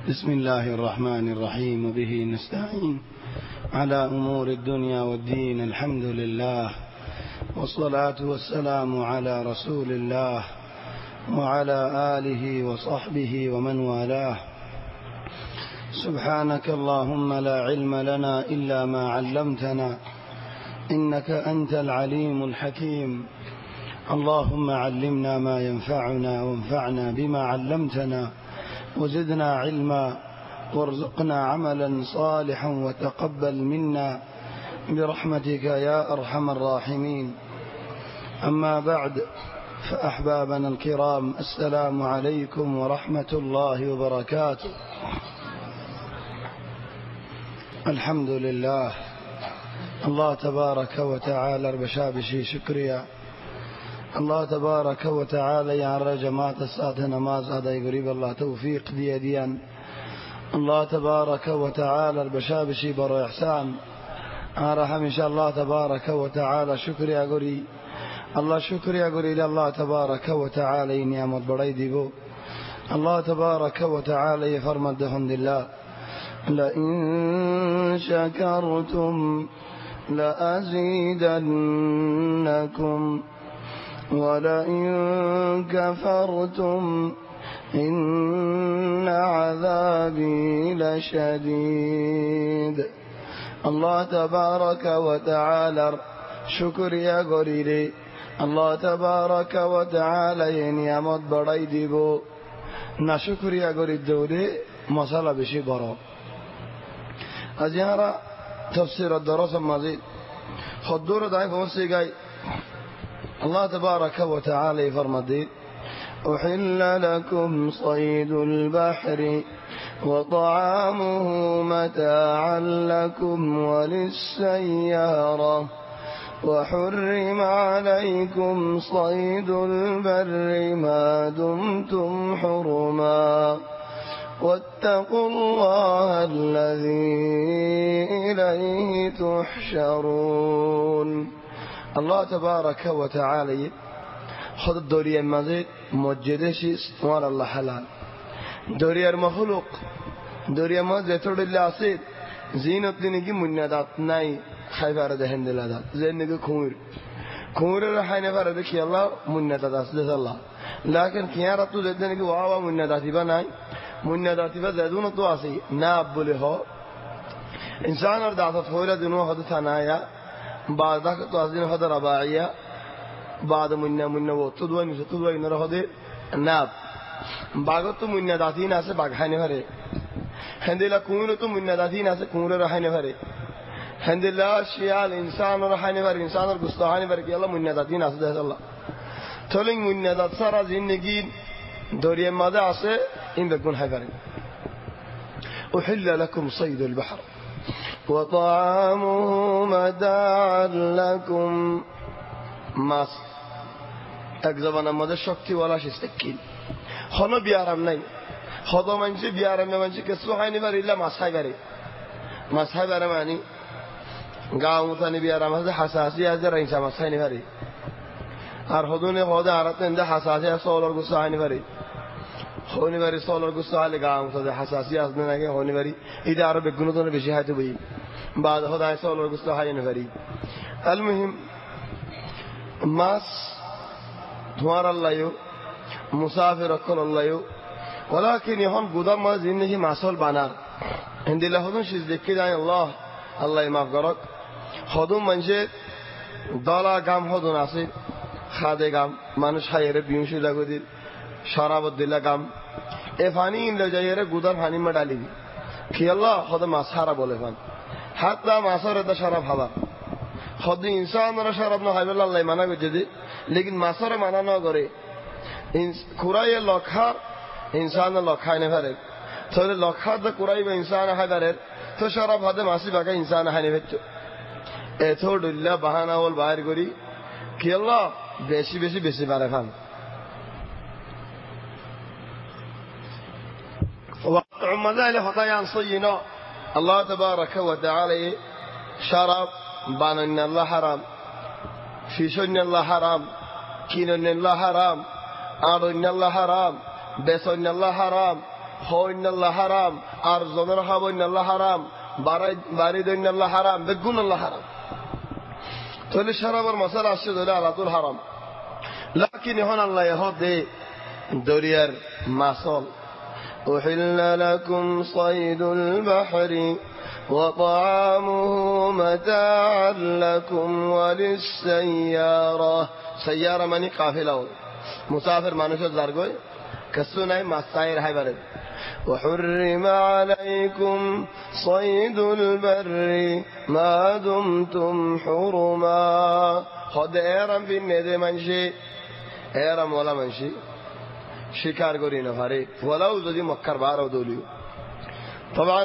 بسم الله الرحمن الرحيم وبه نستعين على أمور الدنيا والدين. الحمد لله والصلاة والسلام على رسول الله وعلى آله وصحبه ومن والاه. سبحانك اللهم لا علم لنا إلا ما علمتنا إنك أنت العليم الحكيم. اللهم علمنا ما ينفعنا وانفعنا بما علمتنا وزدنا علما وارزقنا عملا صالحا وتقبل منا برحمتك يا أرحم الراحمين. أما بعد، فأحبابنا الكرام، السلام عليكم ورحمة الله وبركاته. الحمد لله، الله تبارك وتعالى بشابشي شكريا. الله تبارك وتعالى يا جماعة السادة نماز هذا يقريب الله توفيق ديان. الله تبارك وتعالى البشابشي برو إحسان أرحم إن شاء الله تبارك وتعالى. شكريا قري الله، شكريا قري لله تبارك وتعالى نعمت بريدي بو. الله تبارك وتعالى يفرمد دهن الله: لئن شكرتم لأزيدنكم ولئن كفرتم إن عذابي لشديد. الله تبارك وتعالى شكر يا غريري. الله تبارك وتعالى نعمت بڑائی دیبو نا شکر یا غرید دوده مسئلہ بشی برو. از یہاں را تفسیر الدرس مزید خود دور دائیں فورسی گئی. الله تبارك وتعالى فرمدي: أحل لكم صيد البحر وطعامه متاعا لكم وللسيارة وحرم عليكم صيد البر ما دمتم حرما واتقوا الله الذي إليه تحشرون. الله تبارك وتعالى خد الدورية مزيد مجدشيس وعلى الله حلال. دورية المخلوق دورية مزيد ترد الله عصيد زينة لنجي منادات ناي خيبار دهند الله زين نجي كمور رحين فردك يا الله منادات أسدس الله. لكن كيارة تو زين نجي واوا منادات بناي منادات بزادون تو عصي ناب بله إنسان أردعت فورة دنوا خد ثنايا بعد ذاك توازن هذا رباعية بعد منا وتدوي نرى هذا ناب بعد تو منا داتين أسه بعدين هره هندلا كونو تو منا داتين أسه كونو رحين هره هندلا شيال إنسان رحين هره إنسان الجستاهين هره كي الله منا داتين أسه ده الله تولين منا دات سارا زندگی دوري ماذا أسه إن بكون هره. أحل لكم صيد البحر وطعامه متاعا لكم. ماس এক জবানের মধ্যে শক্তিওয়ালা সিস্টেকিন হনো বিয়ারাম নাই হদ মানছে বিয়ারামে মানছে কিছু হয়নি পারিলা মাছাই পারে মানে গাঁও মুতানি বিয়ারাম আছে হাসাসি আছে রাইসা মাছাইনি পারে আর হদনে হদে আরাতে এন্ড হাসাসি সোলর গুসা হয়নি পারে হয়নি পারে সোলর গুসা হলে গাঁও মুতানি হাসাসি আসবে নাকি হয়নি পারে এটা আরো বেগুনো তো বেশি হয়তো বই بعد هذا يسول القصة هاي نفري. المهم ماس دوار الله يو مسافر كل الله يو ولكن يهون قدام ما زينه مسول بنار عند الله هذون شيء ذكر عن الله يمغفرك هذون منجه دالا قام هذون أصيل خاده قام مانوش خيره بيمشي لقودي شراب الدلا قام إفاني إن لجايره قدام هاني مدالي كي الله هذا مسحرة بولفان حتى معصرة شراب هذا خد إنسان را شراب نه هايبل الله مانا بجدي لكن معصرة مانا نه غري كوراي لخار إنسان لخاي نفره تول لخار ده كوراي بإنسان هايبره تو شراب هذا معصي بقى إنسان هاي نفته ethod الله بهانا أول باهر غري كي الله بيسي بارفان. وقت عمدان لفتيان صينا الله تبارك وتعالى شراب بان الله حرام في شن الله حرام كين الله حرام آر الله حرام بس الله حرام হইনাল্লাহ হারাম, আর জনের হইনাল্লাহ হারাম, বাড়ি দইনাল্লাহ হারাম, বেগুন আল্লাহ হারাম। তাহলে সারাবার মশালা আসছে ধরে আলাতুল হারাম। লাকিন এখন আল্লাহ দে দরিয়ার মাসল أحل لكم صيد البحر وطعامه متاعا لكم وللسيارة سيارة মানে কাফেলা মুসাফির মানুষের জার্গয় কিছু নাই মাছ চাইর হাই বারে وحرم عليكم صيد البر ما دمتم حرما خد এরাম বিনে দে মানসি এরাম ওলা মানসি শিকার করি না পারে ওলাও যদি মক্কার বারও দলীয় তখন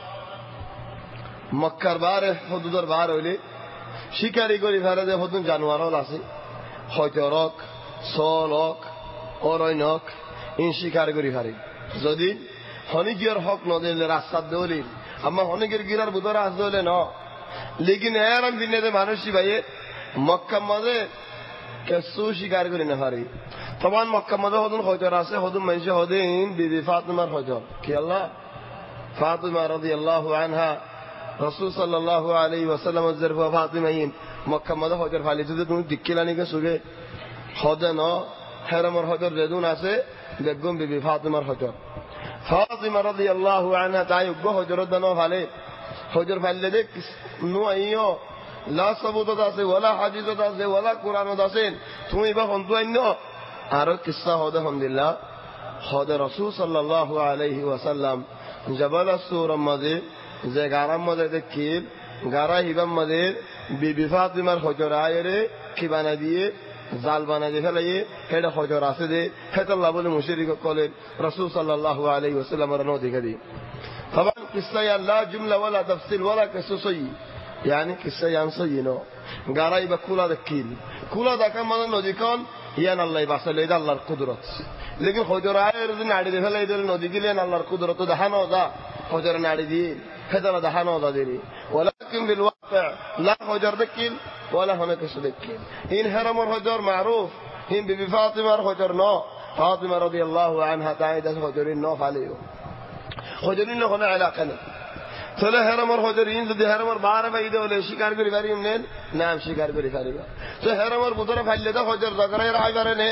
মক্কার বারে হদুদর বার হইলে শিকারি করি ফেরে যে হদুন জানোয়ারও আছে হয়তো রক সলক অরণ্যক ইন শিকার করি ফেরে যদি হনিকিয়র হক নদিলে রাস্তার দৌলি আমার হনিকের গিরার বুতরা আস দৌলে ন লেকিন এরাম বিনে মানুষই ভাইয়ে মক্কা মাঝে কেসু শিকার করি না পারি তখন মক্কা মাঝে হদুন হয়তো আছে হদুন মানুষ হদিন বিবি ফাতিমার হজর কি আল্লাহ ফাতিমা রাদিয়াল্লাহু আনহা রাসূল সাল্লাল্লাহু আলাইহি ওয়াসাল্লাম জরফা ফাতিমাইন মক্কা মাঝে হজর ফালি যদি তুমি দিক্কিলানি কে সুগে হদে ন হেরামর হজর যেদুন আছে বেগম বিবি ফাতিমার হজর ফাতিমা রাদিয়াল্লাহু আনহা তাই উগ্র হজরত দানো ফালে হজর ফাইলে দেখ নো আইও লা সাবুত আছে ওয়ালা হাদিসত আছে ওয়ালা কুরআনত আছে তুমি বা হন্তু আইন আর কিসসা হদে আলহামদুলিল্লাহ হদে রাসূল সাল্লাল্লাহু আলাইহি ওয়াসাল্লাম জবাল আসুর মাঝে যে গারাম মাঝে দেখি গারা হিবাম মাঝে বিবি ফাতিমার হজর আয়রে কি বানা দিয়ে জাল বানা দিয়ে ফেলাইয়ে হেডা হজর আছে দে হেতাল্লাহ বলে মুশরিক কলেন রাসূল সাল্লাল্লাহু আলাইহি ওয়াসাল্লাম এর নদীকে দি طبعا কিসসা লা জুমলা ওয়ালা তাফসিল ওয়ালা কিসসাই يعني কিসসা ইয়ানসাইনো গারাই বা কুলা দেখিল কুলা দেখা মানে নদী কোন ইয়ান আল্লাহ বাসালে এটা আল্লাহর কুদরত লেকিন হজর আয়ের যদি নাড়ি দিয়ে ফেলাই দিলে নদী গিলেন আল্লাহর কুদরত দেখানো দা হজর নাড়ি দিয়ে হেতালা দেখানো দা দিলি ولكن بالواقع لا হজর দেখিল ولا هناك কিছু দেখিল ইন হারামর হজর মারুফ হিন বিবি ফাতিমার হজর ন ফাতিমা রাদিয়াল্লাহু আনহা তাইদা হজরিন ন ফালিও হজরিন ন কোনো এলাকা নেই তাহলে হেরামর হজরিন যদি হেরামর বারে বাইদে হলে শিকার করি পারিম নেন নাম শিকার করি পারিবা তো হেরামর বুতরে ফাইলে তো হজর জাগরাই রাই পারে নে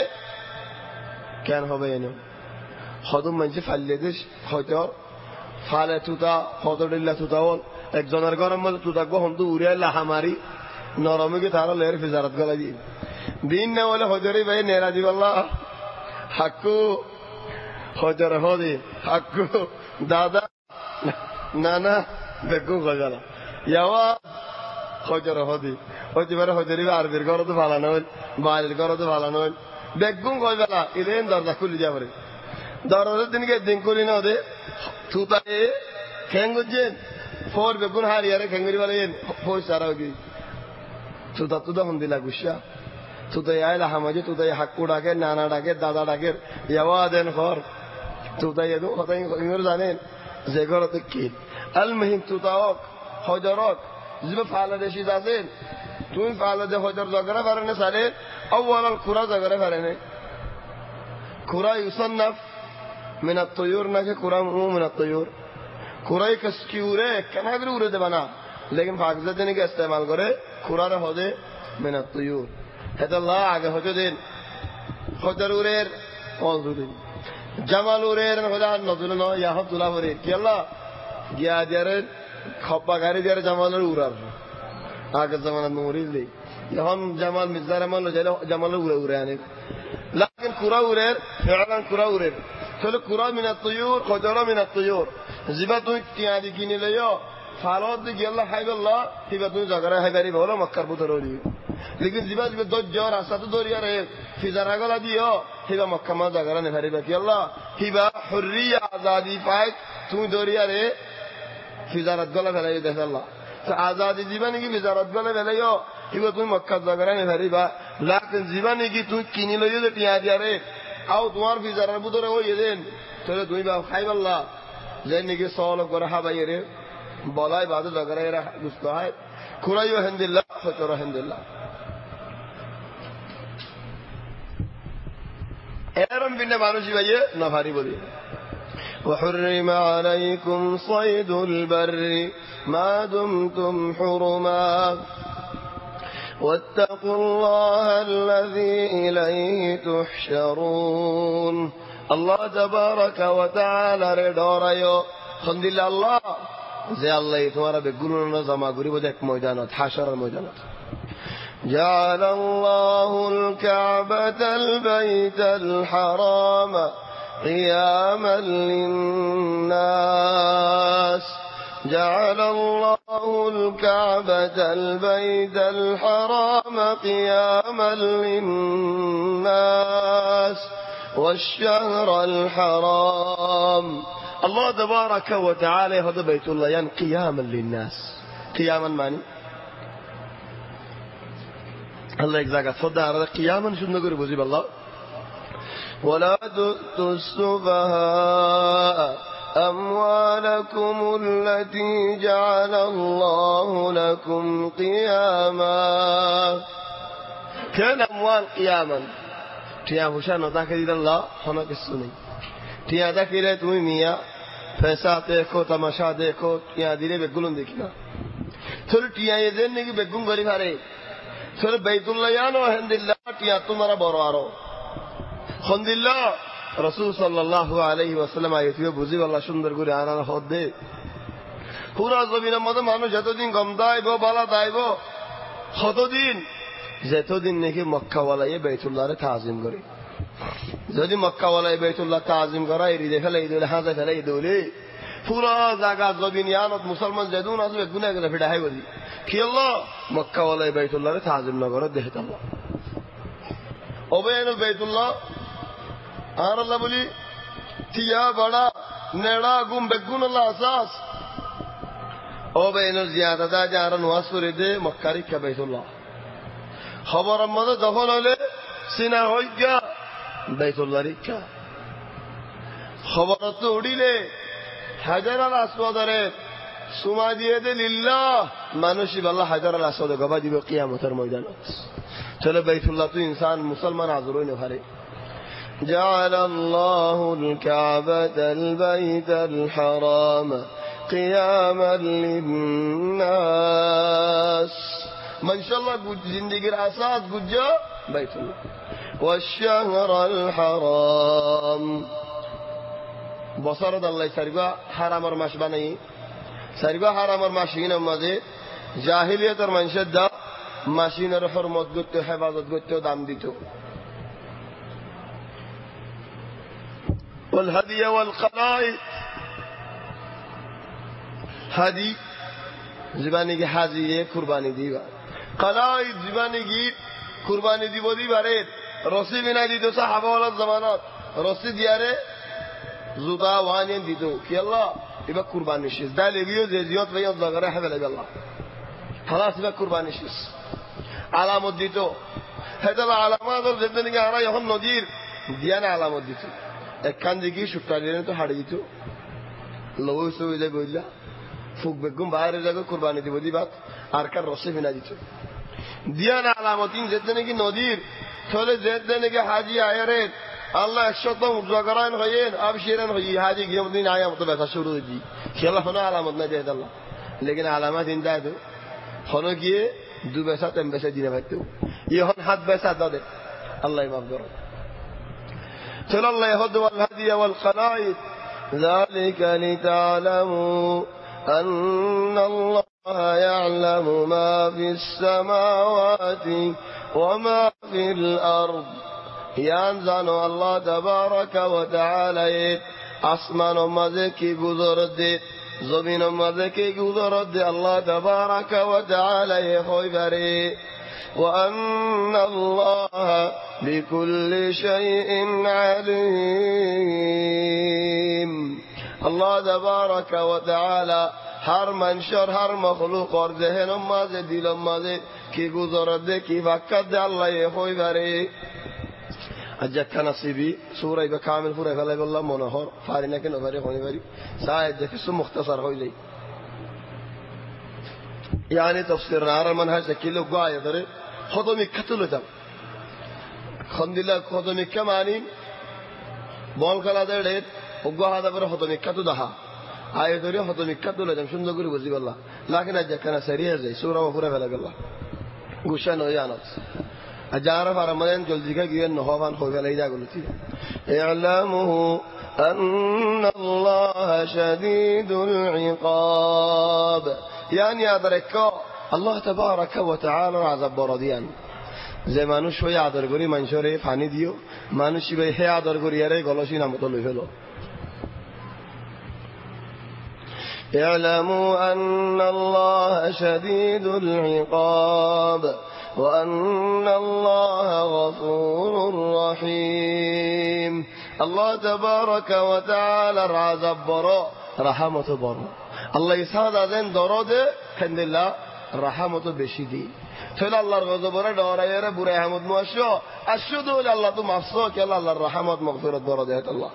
কেন হবে এনে হদম মানছে ফাইলে দিস হয়তো ফালে তুতা হজরিল্লা তুতাওল একজনের গরম মধ্যে তুতা গো হন্তু উড়ে লাহা মারি নরমকে তারা লের ফিজারত গলা দি দিন না বলে হজরি ভাই নেরা দিবাল্লাহ হাক্কু হজর হদি হাক্কু দাদা নানা বেগু গজালা ইয়াওয়া হজর হদি হইতে পারে হজরি আরবির ঘর তো ভালো নয় বাড়ির ঘর তো ভালো নয় বেগুন গজালা ইলেন দরজা খুলি যাবে দরজার দিনকে দিন করি না ওদের তুতায়ে খেঙ্গুজেন ফোর বেগুন হারিয়ারে খেঙ্গুরি বলে ফোর সারা হয়ে তুতা তুদা হন্দিলা গুসা তুতাই আইলা হামাজি তুতাই হাক্কু ডাকে নানা ডাকে দাদা ডাকে ইয়াওয়া দেন ঘর তুতাই এদু হতাই জানেন যে ঘরতে কি আল মহিম তুতাওক হজরত জিবে ফালা দেশি যাবেন তুমি ফালা দে হজর জগরা পারেনে সারে আউয়াল আল কুরা জগরা পারেনে কুরা ইউসান্নাফ মিন আত-তুয়ুর নাকি কুরা মিন আত-তুয়ুর কুরাই কসকি উড়ে কেন করে উড়ে দেবা না লেকিন ফাকজা দেনে কে ইস্তেমাল করে কুরারে হদে মিন আত-তুয়ুর হেদাল্লাহ আগে হজে দিন হজর উরের অজুদিন জামাল উরের হজা নজুল ন ইয়াহ তুলা ভরে কি আল্লাহ গিয়া দিয়ারে খপ্পা গাড়ি দিয়ারে জামালের উড়ার আগের জামানাত মরিল দেই এখন জামাল মির্জা রহমান যাইলে জামালের উড়ে উড়ে আনে লাকিন কুরা উরের ফেরান কুরা উরের তাহলে কুরা মিনাত তুয়ুর হজর মিনাত তুয়ুর জিবা তুই টিয়াদি কিনে লইও ফালত দি গেল্লা হাইবাল্লাহ হিবা তুই জাগরা হাইবারি বলো মক্কার ভিতর হলি লেকিন জিবা জিবা দজ্জর রাস্তা তো দরিয়ারে ফিজারা গলা দিও হিবা মক্কা মা জাগরা নে হারিবা কি আল্লাহ হিবা হুররিয়া আজাদি পাই তুই দরিয়ারে ফিজারাত গলা ফেলাই দেখ আল্লাহ তো আজাদি জীবনে কি ফিজারাত গলা ফেলাইও হিবা তুই মক্কা জাগরা নে হারিবা লাকিন জীবনে কি তুই কিনে লইও যে টিয়া দিয়ারে আও তোমার ফিজারার ভিতরে ওই দেন তাহলে তুই বা খাইবাল্লাহ যে নাকি সল করে হাবাইরে বলাই বাদু জাগরা এরা গুস্ত হয় খুরাইও আলহামদুলিল্লাহ ফতর আলহামদুলিল্লাহ এরম বিনে মানুষই ভাইয়ে না ভারী বলি وحرم عليكم صيد البر ما دمتم حرما واتقوا الله الذي إليه تحشرون الله تبارك وتعالى ردوريو خند الله زي الله تمہارا بگلون زما غريب دك ميدانات حشر الميدانات جعل الله الكعبة البيت الحرام قياما للناس جعل الله الكعبة البيت الحرام قياما للناس والشهر الحرام الله تبارك وتعالى هذا بيت الله يعني قياما للناس قياما معني الله يجزاك صدق هذا قياما شو نقول بوزي بالله ولا تؤتوا السفهاء أموالكم التي جعل الله لكم قياما كان أموال قياما تيا وشان ذاك الله هنا كسوني تيا ذاك إلى توي ميا पैसा देखो तमाशा देखो यहाँ दिले बेगुलन देखना थोड़ी टिया ये दिन नहीं कि बेगुन गरीब हारे थोड़े बैतुल्ला यानो हंदिल्ला टिया तुम्हारा बोरारो हंदिल्ला रसूल सल्लल्लाहु अलैहि वसल्लम आये थे बुझी वाला सुंदर गुरे आना ना होते पूरा ज़मीन मत मानो जतो दिन गमदाई बो बाला दाई बो होतो दिन जतो दिन नहीं कि मक्का वाला ये बैतुल्ला रे ताज़ीम करे যদি মক্কা ওয়ালায় বাইতুল্লাহ তাজিম করা এই রিদে ফেলে ইদুল হাজা ফেলে ইদুলি পুরা জায়গা জবিনিয়ানত মুসলমান যেদুন আসবে গুনাহ করে ফিটা হয় বলি কি আল্লাহ মক্কা ওয়ালায় বাইতুল্লাহ তাজিম না করে দেখতে আল্লাহ ওবেন বাইতুল্লাহ আর আল্লাহ বলি তিয়া বড়া নেড়া গুম বেগুন আল্লাহ আসাস ওবেন জিয়াদা জারান ওয়াসুরে দে মক্কারি কা বাইতুল্লাহ খবর আমাদের যখন হলে সিনা হইগা বাইতুল্লাহ রিকা খবর তো উড়িলে হাজার আল আসওয়াদরে সুমা দিয়ে দে লিল্লাহ মানুষই আল্লাহ হাজার আল আসওয়াদ গবা দিবে কিয়ামতের ময়দানে চলে বাইতুল্লাহ তো ইনসান মুসলমান আজরই না পারে جعل الله الكعبة البيت الحرام قياما للناس ما شاء الله زندگی اساس گجا বাইতুল্লাহ والشهر الحرام বছরত আল্লাহ সারিবা হারামের মাস বানাই সারিবা হারামের মাসিনের মাঝে জাহিলিয়াতের মানুষের দা মাসিনের হরমত করতে হেফাজত করতে দাম দিত والهدي والقلائد هدي زبانی کی حاجی قربانی دیوا قلائد زبانی کی قربانی دی بودی باره رسی بنا دیدو صحابه والا زمانات رسی دیاره زودا وانین دیدو کی الله يبقى قربانی شیز دلی بیو زیاد و یاد لغره حبل الله خلاص يبقى قربانی شیز علامت دیدو هذا علامات اور زندگی که هر یهون ندیر دیان علامت دیدو اکان دیگی شکایت تو هر دیدو لوی سویده گویلا فوق بگم باهر جگه قربانی دی بودی بعد آرکار رسی بنا دیدو دیان علامتین زندگی ندیر ثله زندگی حاجی آیرید الله شطم وزگران خیین آبشیران خیی حاجی گیم دین آیا مطلب شروع دی خیال هنا علامت ندید الله لیکن علامت این دادو خانو کیه دو بسات ام بسات دینه باتو یه هن حد بسات داده الله مغفر ثله الله يهد والهدي والقلائد ذلك لتعلموا أن الله يعلم ما في السماوات وما في الأرض ينزل الله تبارك وتعالى আসমান মাঝে কি গুজরতে জমিন মাঝে কি গুজরতে আল্লাহ تبارك وتعالى হইবারে وأن الله بكل شيء عليم الله تبارك وتعالى هر منشر هر مخلوق اور ذهن مازه دل مازه کی گذرده کی وقت الله ہوئی بره اجا کنصیبی سوره به کامل پورا فلا بالله منهار فارینه که نوبری خونی بری شاید دفس مختصر ہوئی یعنی تفسیر نار منهج کیلو گویا داره خودمی قتل دم الحمدلله خودمی کمانی بول کلا داره ওগো হাদা করে হত নিক্ষাত দাহা আয় ধরে হত নিক্ষাত দলে যাম সুন্দর করে বুঝি বললা লাকিন আজ কেন সারিয়া যায় সুরা পুরা ফেলা গেল গুসা নয় আনত যারা ফারামালেন জলদি কা গিয়ে নহবান হয়ে ফেলাই যা গেল ঠিক ইলামুহু আন্নাল্লাহা শাদীদুল ইকাব يعني আদরকা আল্লাহ তাবারাকা ওয়া তাআলা আযাব বরদিয়ান যে মানুষ হয়ে আদর করি মানুষরে পানি দিও মানুষ হে আদর করি আরে গলসি নামত লই ফেলো اعلموا أن الله شديد العقاب وأن الله غفور رحيم الله تبارك وتعالى العذاب براء رحمة براء الله يسعد ذن درود حمد الله رحمة بشدي تقول الله الغضب داريره برا حمد موشو اشهد ان الله تو مفسو کہ الله الرحمت مغفرت درجات الله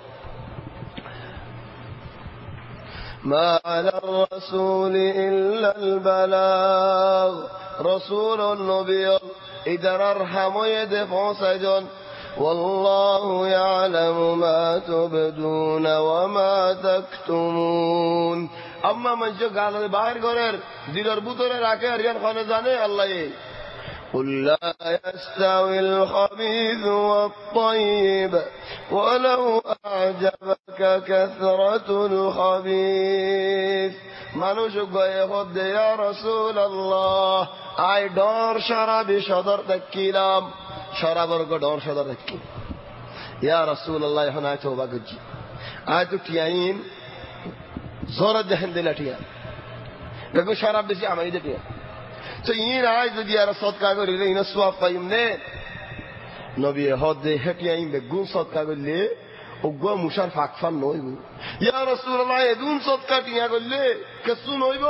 ما على الرسول الا البلاغ رسول النبي اذا ارحم يدفع سجن والله يعلم ما تبدون وما تكتمون اما من جو গালের বাহির ঘরের দিলের ভিতরে রাখে আর খানে জানে আল্লাহ قل لا يستوي الخبيث والطيب ولو أعجبك كثرة الخبيث মানুষ গয়ে হদে ইয়া রাসূলুল্লাহ আই ডর শরাবি সদর দেখিলাম শরাবর গো ডর সদর দেখি ইয়া রাসূলুল্লাহ এখন আই তওবা গজি আই তো টিয়াইন জোরে দেন দিলাটিয়া দেখো শরাব বেশি আমাই দেটিয়া তো ইন আই যদি আর সদকা করিলে ইন সওয়াব পাইম নে নবী হদে হেটিয়াইন বে গুণ সদকা করিলে ওগো মুশার ফাকফান নইব ইয়া রাসূলুল্লাহ এদুন সদকা টিয়া করিলে কেসু নইব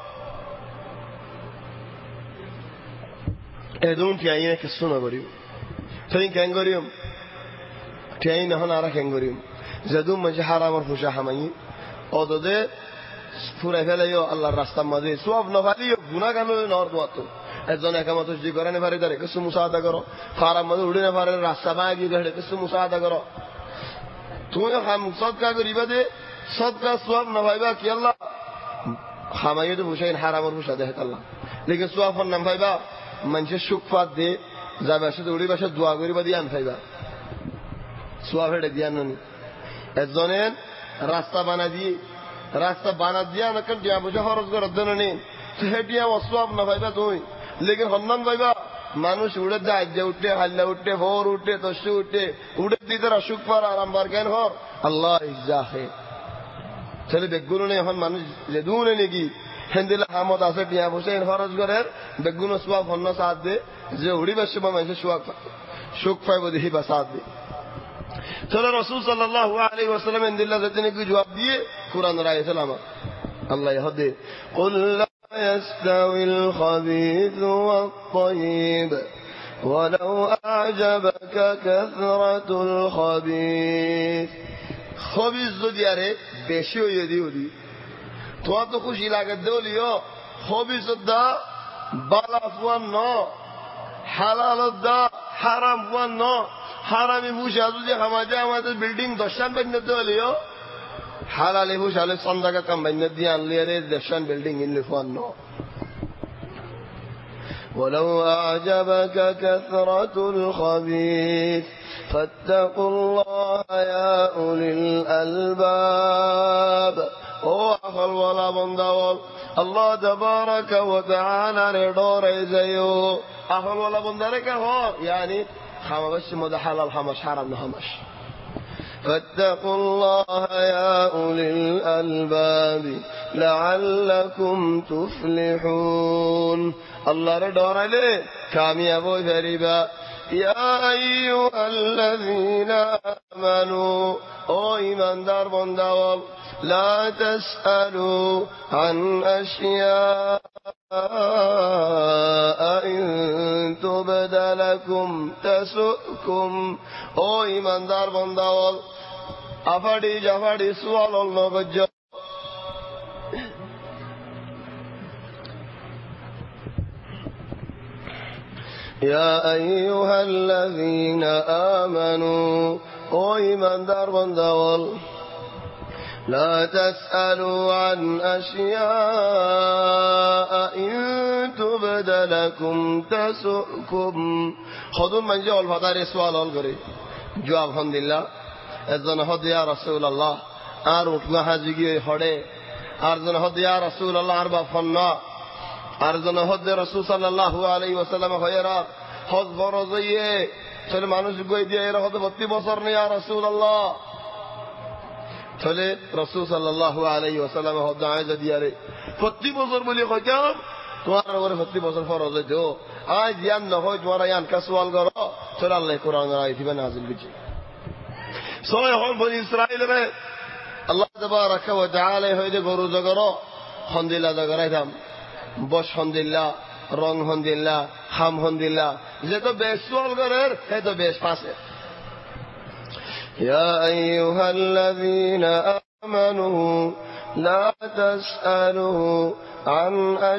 এদুন টিয়াইন কেসু না করিব তুই কেন করিম টিয়াইন হন আর কেন করিম যদু মজে হারামর ফুশা হামাই অদদে ফুরে ফেলাইও আল্লাহর রাস্তার মাঝে সওয়াব না পালিও গুনাহ গানো নর দোয়াতো একজন একামত যদি করে না পারে তারে কিছু মুসাহাদা করো ফারাম মাঝে উড়ে না পারে রাস্তা বাগি গড়ে কিছু মুসাহাদা করো তুমি হাম সদকা করিবা দে সদকা সওয়াব না পাইবা কি আল্লাহ হামাইয়ে তো হুসাইন হারামর ফুশা দেহ আল্লাহ লেকিন সওয়াব না পাইবা মানুষে সুখফাত দে যাবে সাথে উড়ি বাসা দোয়া করিবা দিয়ান পাইবা সওয়াব হেডে দিয়ান নি একজনের রাস্তা বানা দিয়া না কেন দিয়া বুঝে খরচ করার জন্য নেই হেটিয়া অসওয়াব না পাইবা তুই লেকিন হন্নান পাইবা মানুষ উড়ে যায় যে উঠে হাল্লা উঠে ভোর উঠে তসু উঠে উড়ে দিতে সুখ পার আরাম বার কেন হর আল্লাহ ইজাহে ছেলে বেগুলো নেই এখন মানুষ যে দুনে নাকি হেন্দিলা হামদ আছে টিয়া বসে খরচ করে বেগুন সোয়াব হন্য সাথ দে যে উড়ি বাসে বা মানুষের সুখ পাইব দেখি বা সাথ দে চলো রাসূল সাল্লাল্লাহু আলাইহি ওয়াসাল্লাম ইনদিল্লাহ যেতে নাকি জবাব দিয়ে কুরআন রায় সালাম আল্লাহ ইহদে কুল লা ইয়াস্তাউল খাবীথু ওয়াত তাইয়িব ওয়ালাউ আ'জাবাকা কাসরাতুল খাবীথ খাবীথ যদি আরে বেশি হইয়ে দিওদি তো তো খুশি লাগে দেওলিও খাবীথ দা বালা ফুয়ান ন হালাল দা হারাম ফুয়ান ন হারামি বুঝা যদি আমাদের বিল্ডিং দশান বান্নে দেওলিও হালালে বুঝালে সন্দাকা কাম বান্নে দিয়ে আনলে রে দশান বিল্ডিং ইনলে ফুয়ান ন ولو أعجبك كثرة الخبيث فاتقوا الله يا أولي الألباب او اخل ولا بندول الله تبارك وتعالى ردور زيو اخل ولا بندرك هو يعني خمش مد حلال خمش حرام خمش فاتقوا الله يا أولي الألباب لعلكم تفلحون الله ردور عليه كامياب وفريبا يا أيها الذين آمنوا او إيمان دار بندول لا تسألوا عن أشياء إن تبد لكم تسؤكم او إيمان دار بندول أفادي جفادي سوال الله بجو يا أيها الذين آمنوا او إيمان دار بندول لا تسألوا عن أشياء إن تبد لكم تسؤكم خذوا من جاء الفضار سؤال الغري جواب الحمد لله اذن حد يا رسول الله আর উঠনা হাজি গিয়ে হড়ে আর জন হদ ইয়া রাসূলুল্লাহ আর বা ফন্না আর জন হদ রাসূল সাল্লাল্লাহু আলাইহি ওয়াসাল্লাম হয়রা হজ ফরজ ইয়ে চলে মানুষ গই দিয়ে এর হদ 32 বছর নে ইয়া রাসূলুল্লাহ চলে রাসূল সাল্লাল্লাহু আলাইহি ওয়াসাল্লাম হদ আয়েজা দিয়ারে 32 বছর বলি কইতাম তোমার উপরে 32 বছর ফরজ হইতো আজ ইয়ান না হয় তোমার ইয়ান কা সওয়াল করো চলে আল্লাহ কোরআন আয়াত নাযিল করেছে সয় হল বনি ইসরাইলের আল্লাহ তাবারাকা ওয়া তাআলা হইতে গরু জগর হন্দিলা জগরাইতাম বস হন্দিল্লা রং হন্দিল্লা হাম হন্দিল্লা যে তো বেশ সওয়াল করের হে তো বেশ পাশে ইয়া আইয়ুহাল্লাযীনা আমানু লা তাসআলু আন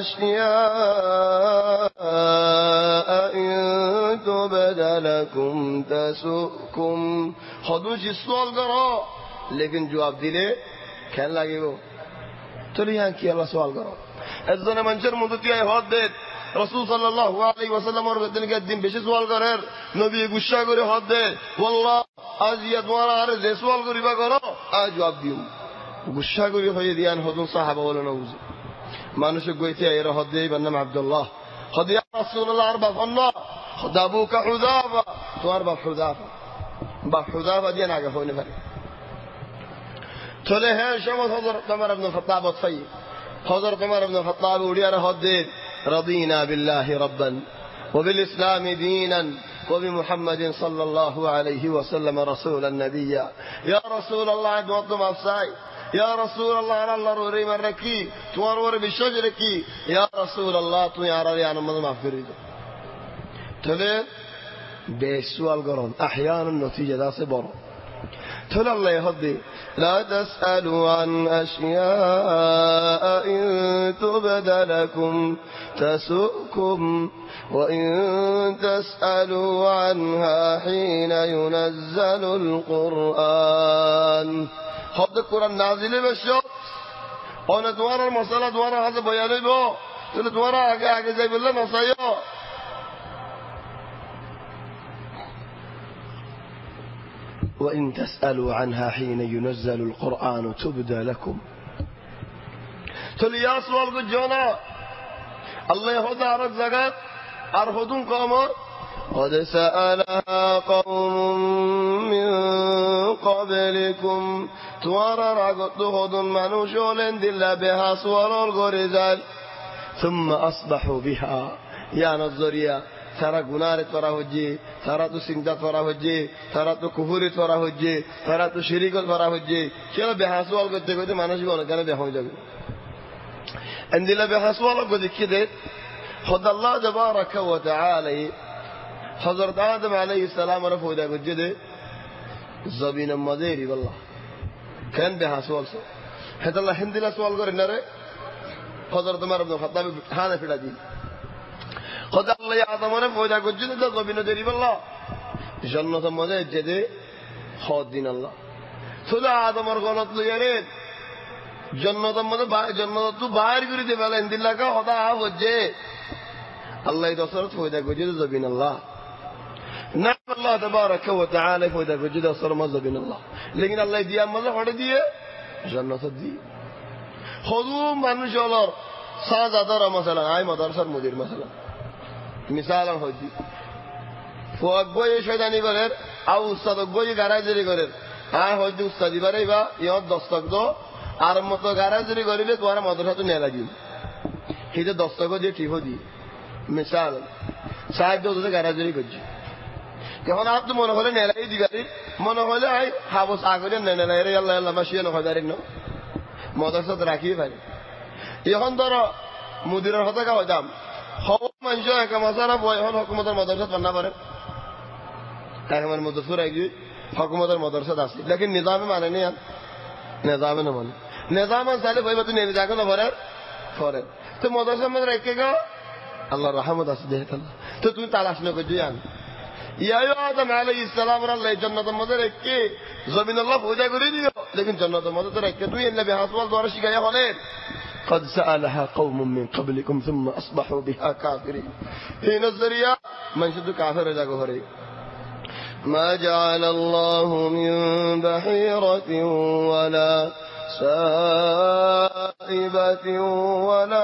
আশিয়াআ ইন তুবদা লাকুম তাসুকুম হদু জি সওয়াল করো लेकिन जवाब दिले खेल लगे वो चलो यहाँ की अल्लाह सवाल करो ऐसा मंशर मुद्दती हद दे रसूल सल्लल्लाहु अलैहि वसल्लम और दिन के दिन बेशि सवाल करे नबी गुस्सा करे हद दे वल्लाह आज ये तुम्हारा अरे जे सवाल करिबा करो आज जवाब दियो गुस्सा करे হয়ে দিয়ান হযরত সাহাবা বলেন ওজি মানুষ কইতে এর হদ দেই বান্নাম আব্দুল্লাহ হদ ইয়া রাসূলুল্লাহ আর বাফন্না খদাবুকা হুযাফা তোমার বাপ হুযাফা দিয়ে না আগে হইনে পারে চলে হ্যাঁ সময় হযরত ওমর ইবনে খাত্তাব ওয়াসাই হযরত ওমর ইবনে খাত্তাব উড়িয়ার হদে রাদিনা বিল্লাহি রাব্বান ওয়া বিল ইসলামি দীনান ওয়া বি মুহাম্মাদিন সাল্লাল্লাহু আলাইহি ওয়াসাল্লাম রাসূলান নাবিয়্যা ইয়া রাসূলুল্লাহ দুআতুম আফসাই ইয়া রাসূলুল্লাহ আল্লাহর ওরে মারকি তোমার ওরে বিশ্বাস রাখি ইয়া রাসূলুল্লাহ তুমি আরারে আনমদ মাফ করে দাও চলে বেসওয়াল করুন আহয়ানান নতিজা দাসে বড় تلا الله يهدي لا تسألوا عن أشياء إن تبد لكم تسؤكم وإن تسألوا عنها حين ينزل القرآن هذا القرآن نازل بالشوق أنا دوارا المسألة دوارا هذا بياني بو تلا دوارا آگے زي بالله نصايا وإن تسألوا عنها حين ينزل القرآن تبدى لكم تلي سوال کو جونا الله يهدى على الزكاة أرهدون قوما قد سألها قوم من قبلكم توارى رغت هدون منوشولن دل بها سوال الغرزال ثم أصبحوا بها يا نظريا তারা গুনারে করা হচ্ছে তারা তো চিন্তা করা হচ্ছে তারা তো কুফরি করা হচ্ছে তারা তো শিরিকত করা হচ্ছে সেটা বেহাসওয়াল করতে করতে মানুষ অনেকখানে বেহ হয়ে যাবে এন্দিলা বেহাসওয়াল को देखिए दे खुद अल्लाह तबारक व तआला हजरत आदम अलैहि सलाम रे पैदा करजे दे जमीन मदेरी वल्लाह কেন বেহাসওয়াল से है अल्लाह हिंदिला सवाल करे ना रे हजरत उमर इब्न खत्ताब हाने फिड़ा दी खुदा अल्लाह आदम ने पैदा करছে তো জমিন দেরি বললা জান্নাত মধ্যে যেতে হদ দিন আল্লাহ সুদা আদমর গলত লইয়ারে জান্নাত মধ্যে জান্নাত তো বাইরে করে দিবে বলেন দিল্লাকা হদা হচ্ছে আল্লাহ দসরত पैदा করছে তো জমিন আল্লাহ না আল্লাহ তাবারক ওয়া তাআলা पैदा করছে তো দসর মধ্যে জমিন আল্লাহ लेकिन আল্লাহ দিয়া মধ্যে হড়ে দিয়ে জান্নাত দিয়ে হদু মানুষ হলর সাজাদার মাসালা আই মাদ্রাসার মুদির মাসালা মিসালান হইতি ফক বই শয়তানি করে আও উস্তাদ বই গারাজরি করে আয় হইতি উস্তাদি বারেবা ইয়ত দস্তক দো আর মত গারাজরি করিলে তোমার মাদ্রাসা তো নেলা দিন হিতে দস্তক দিয়ে ঠিক হদি মিসাল সাহেব দো গারাজরি করছি যখন আপনি মনে হলে নেলাই দিবারি মনে হলে আই হাবস আগরে নেলাই রে আল্লাহ আল্লাহ মাসিয়া নয় দাঁড়িয়ে ন মাদ্রাসা তো রাখিয়ে পারি এখন ধরো মুদিরের হতে কা হইতাম হও মানুষ একা মাসারা বই এখন হকুমতের মাদ্রাসা পান্না পারে এখন মুদফুর আইগি হকুমতের মাদ্রাসা আছে लेकिन নিজামে মানে নি নিজামে না মানে নিজামে চাইলে ভাইবা তুই নেবে যাকে না ভরে করে তো মাদ্রাসা মধ্যে রেখে গো আল্লাহর রহমত আছে দেখে তো তুই তালাশ না করে জান ইয়া আদম আলাইহিস সালাম আল্লাহ জান্নাতের মধ্যে রেখে জমিন আল্লাহ পয়দা করে দিও লেকিন জান্নাতের মধ্যে তো রেখে দুই নবী হাসপাল দ্বারা শিখাইয়া হলেন قد سألها قوم من قبلكم ثم أصبحوا بها كافرين في نظرية من شد كافر جاگو هري ما جعل الله من بحيرة ولا سائبة ولا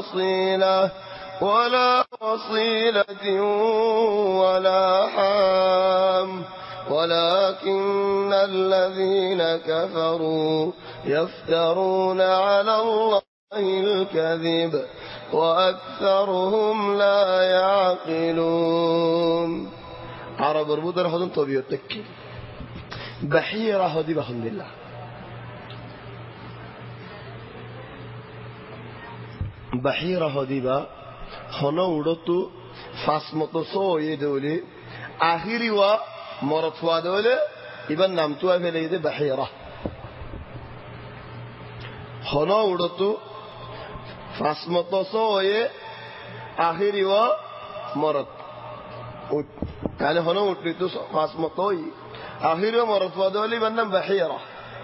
وصيلة ولا حام ولكن الذين كفروا يفترون على الله الكذب وأكثرهم لا يعقلون عرب البودر حضن طبيعة تكي بحيرة هدي بحمد الله بحيرة هدي با هنا ودتو فاسمتو سو يدولي آخري و مرتوا دولي إبن نامتوا في ليدي بحيرة هنا ودتو فاسمتو سو آخري و مرت يعني هنا ودتو فاسمتو آخري و مرتوا دولي إبن نام بحيرة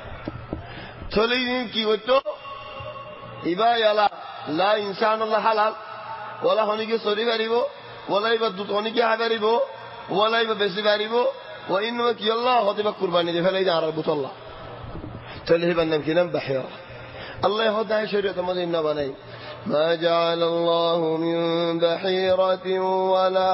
تولين كي وتو إبا يلا لا إنسان الله حلال ولا هنيك سوري باريبو ولا يبى دوت هنيك عباريبو ولا يبى بس باريبو وإنما كي الله هذي بقرباني ده فلا يدعى رب الله تلهي بنام كنام بحيرة الله يهدى شريعة مدينة بني ما جعل الله من بحيرة ولا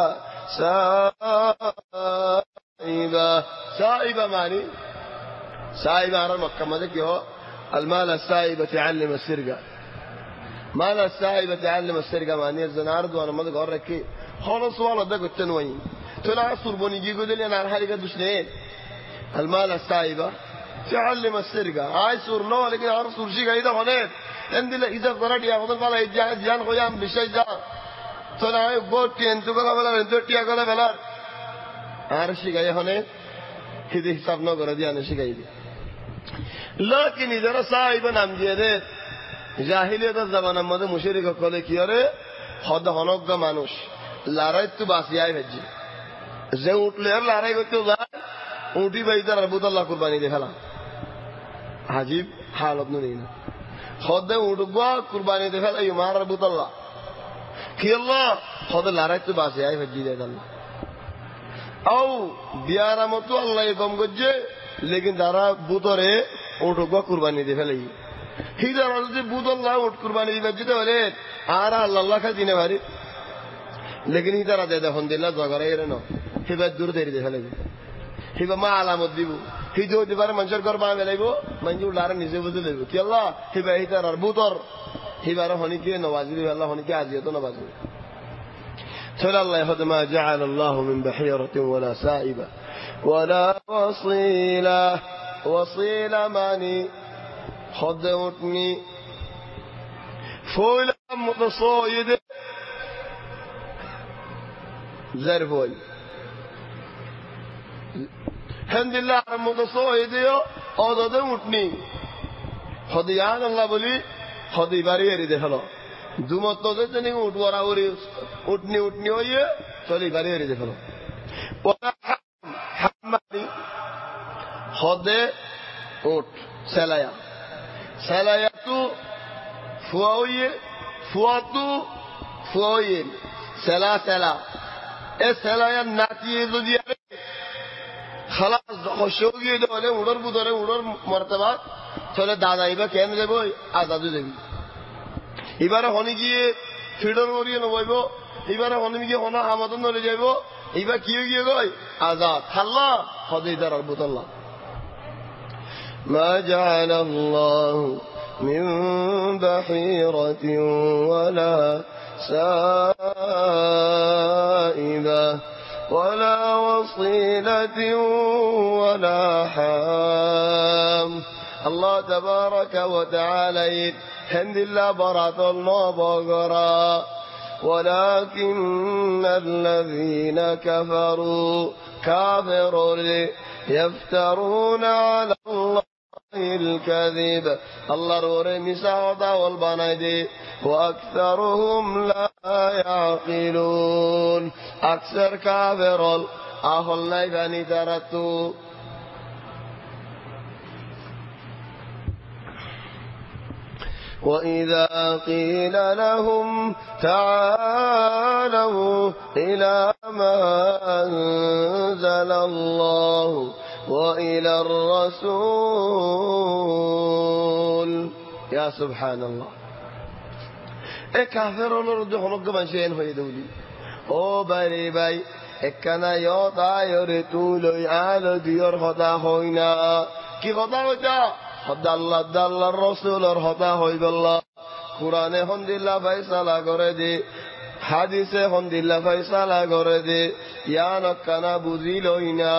سائبة معني سائبة على مكة ماذا كيو المال السائبة تعلم السرقة مال السائبة تعلم السرقة معني الزنارد وانا ماذا قال ركي خلاص والله ده قلت نوين تلا صربوني جيجو دلي انا حالي قد وشنين المال السائبة تعلم السرقة هاي صور نو لكن عارف صور شيء كذا هناك عندي لا إذا ضرر يا خدم فلا جان خويا بشيء جا تلا هاي بوت انتو كلا بلا انتو تيا كلا بلا عارف شيء كذا هناك كذا حساب نو كردي أنا شيء كذا لكن إذا سائبة نام جيده জাহিলিয়াত জামানার মধ্যে মুশরিক কলে কি করে হদ হনজ্ঞ মানুষ লড়াই তো বাসিয়াই ভেজি যে উঠলে আর লড়াই করতে যায় উঠি বাইদার আবুদাল্লাহ কুরবানি দে ফেলা হাজিব হালত নেই না হদ উঠবা কুরবানি দে ফেলা ইমার আবুদাল্লাহ কি আল্লাহ হদ লড়াই তো বাসিয়াই ভেজি দেয় আল্লাহ আও বিয়ারা মতো আল্লাহ কম গজে লেকিন তারা বুতরে উঠবা কুরবানি দে ফেলাই হিদার যদি বুদল্লাহ উঠ কুরবানি দিবে যেতে বলে আর আল্লাহ খাই দিনে ভারি লেকিন হিদার আজ দেখুন দিল্লা জগরে এর ন হিবার দূর দেরি দেখে লাগবে হিবা মা আলামত দিব হিজো দিবার মানুষের ঘর বাঁ বেলাইব মানুষ লারে নিজে বুঝে দেব কি আল্লাহ হিবা হিদার আর বুতর হিবার হনিকে নওয়াজি দিবে আল্লাহ হনিকে আজিয়ত নওয়াজি তাহলে আল্লাহ হদে মা জাআল আল্লাহু মিন বাহিরাতিন ওয়ালা সাইবা ওয়ালা ওয়াসিলা মানি خد وطني فولا متصايد زرفول الحمد لله متصايد يا أضاد وطني خد يان الله بولي خد يباري يري دخلا دومات توزت تني وطورا وري وطني ويه چلي يباري يري دخلا ولا حماني خد وط سلايا سلاياتو فوائي سلا سلايا ناتي دودياري خلاص خوشوگی دوله اونر بوداره اونر مرتبات چله دادایی با کیم دیبو آزادی دیبی ایباره هونی گیه فیدر وریه نوایبو ایباره هونی میگه هونا آمادن نولی جایبو ایبا کیو گیه گوی آزاد خلا خدای در رب الله ما جعل الله من بحيرة ولا سائبة ولا وصيلة ولا حام الله تبارك وتعالى حمد الله برات الله بغرا ولكن الذين كفروا يفترون على الله الكذب الله روري مساعدة والبنادي وأكثرهم لا يعقلون أكثر كافر أهل نيفاني ترتو وإذا قيل لهم تعالوا إلى ما أنزل الله وإلى الرسول يا سبحان الله كافرون ردوا حنق من شيء هو يدولي او باري باي اكنا يوتا يرتولو يعالو ديور خدا خوينا كي خدا وجا خدا الله دل الرسول خدا خوي بالله قرآن حمد الله فيصلا করে দে হাদিসে হামদুলিল্লাহ ফয়সালা করে দে ইয়া নকানা বুঝিলই না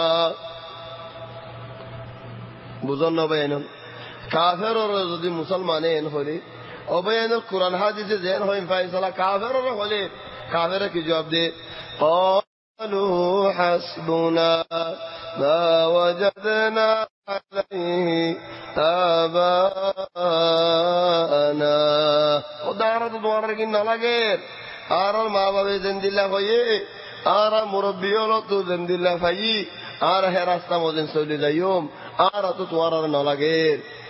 বুঝন বেন কাফেরর যদি মুসলমানেন হলে অবয়ান কুরআন হাদিসে যেন হয় ফয়সালা কাফেরর হলে কাফেররা কি জবাব দে قالوا حسبنا ما وجدنا عليه آباءنا ودارت دوار کی نہ لگے আর মা বাবা জিন্দিল্লা হয়ে আর মুরব্বী হলো তো জিন্দিল্লা ভাই আর হে রাস্তা মদিন চলে যাইম আর তো তোমার আর না লাগে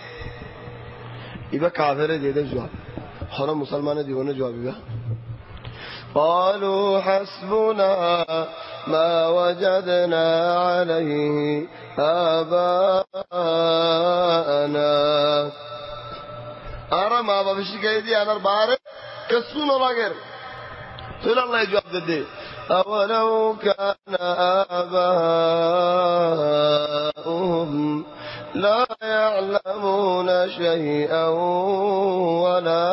ইবা কাফেরে যেতে জবাব হর মুসলমানের জীবনে জবাব ইবা قالوا حسبنا ما وجدنا عليه آباءنا আর মা বাবা শিখাই দিয়ে আনার বারে কিছু না লাগে تقول الله يجواب ذي أولو كان آباؤهم لا يعلمون شيئا ولا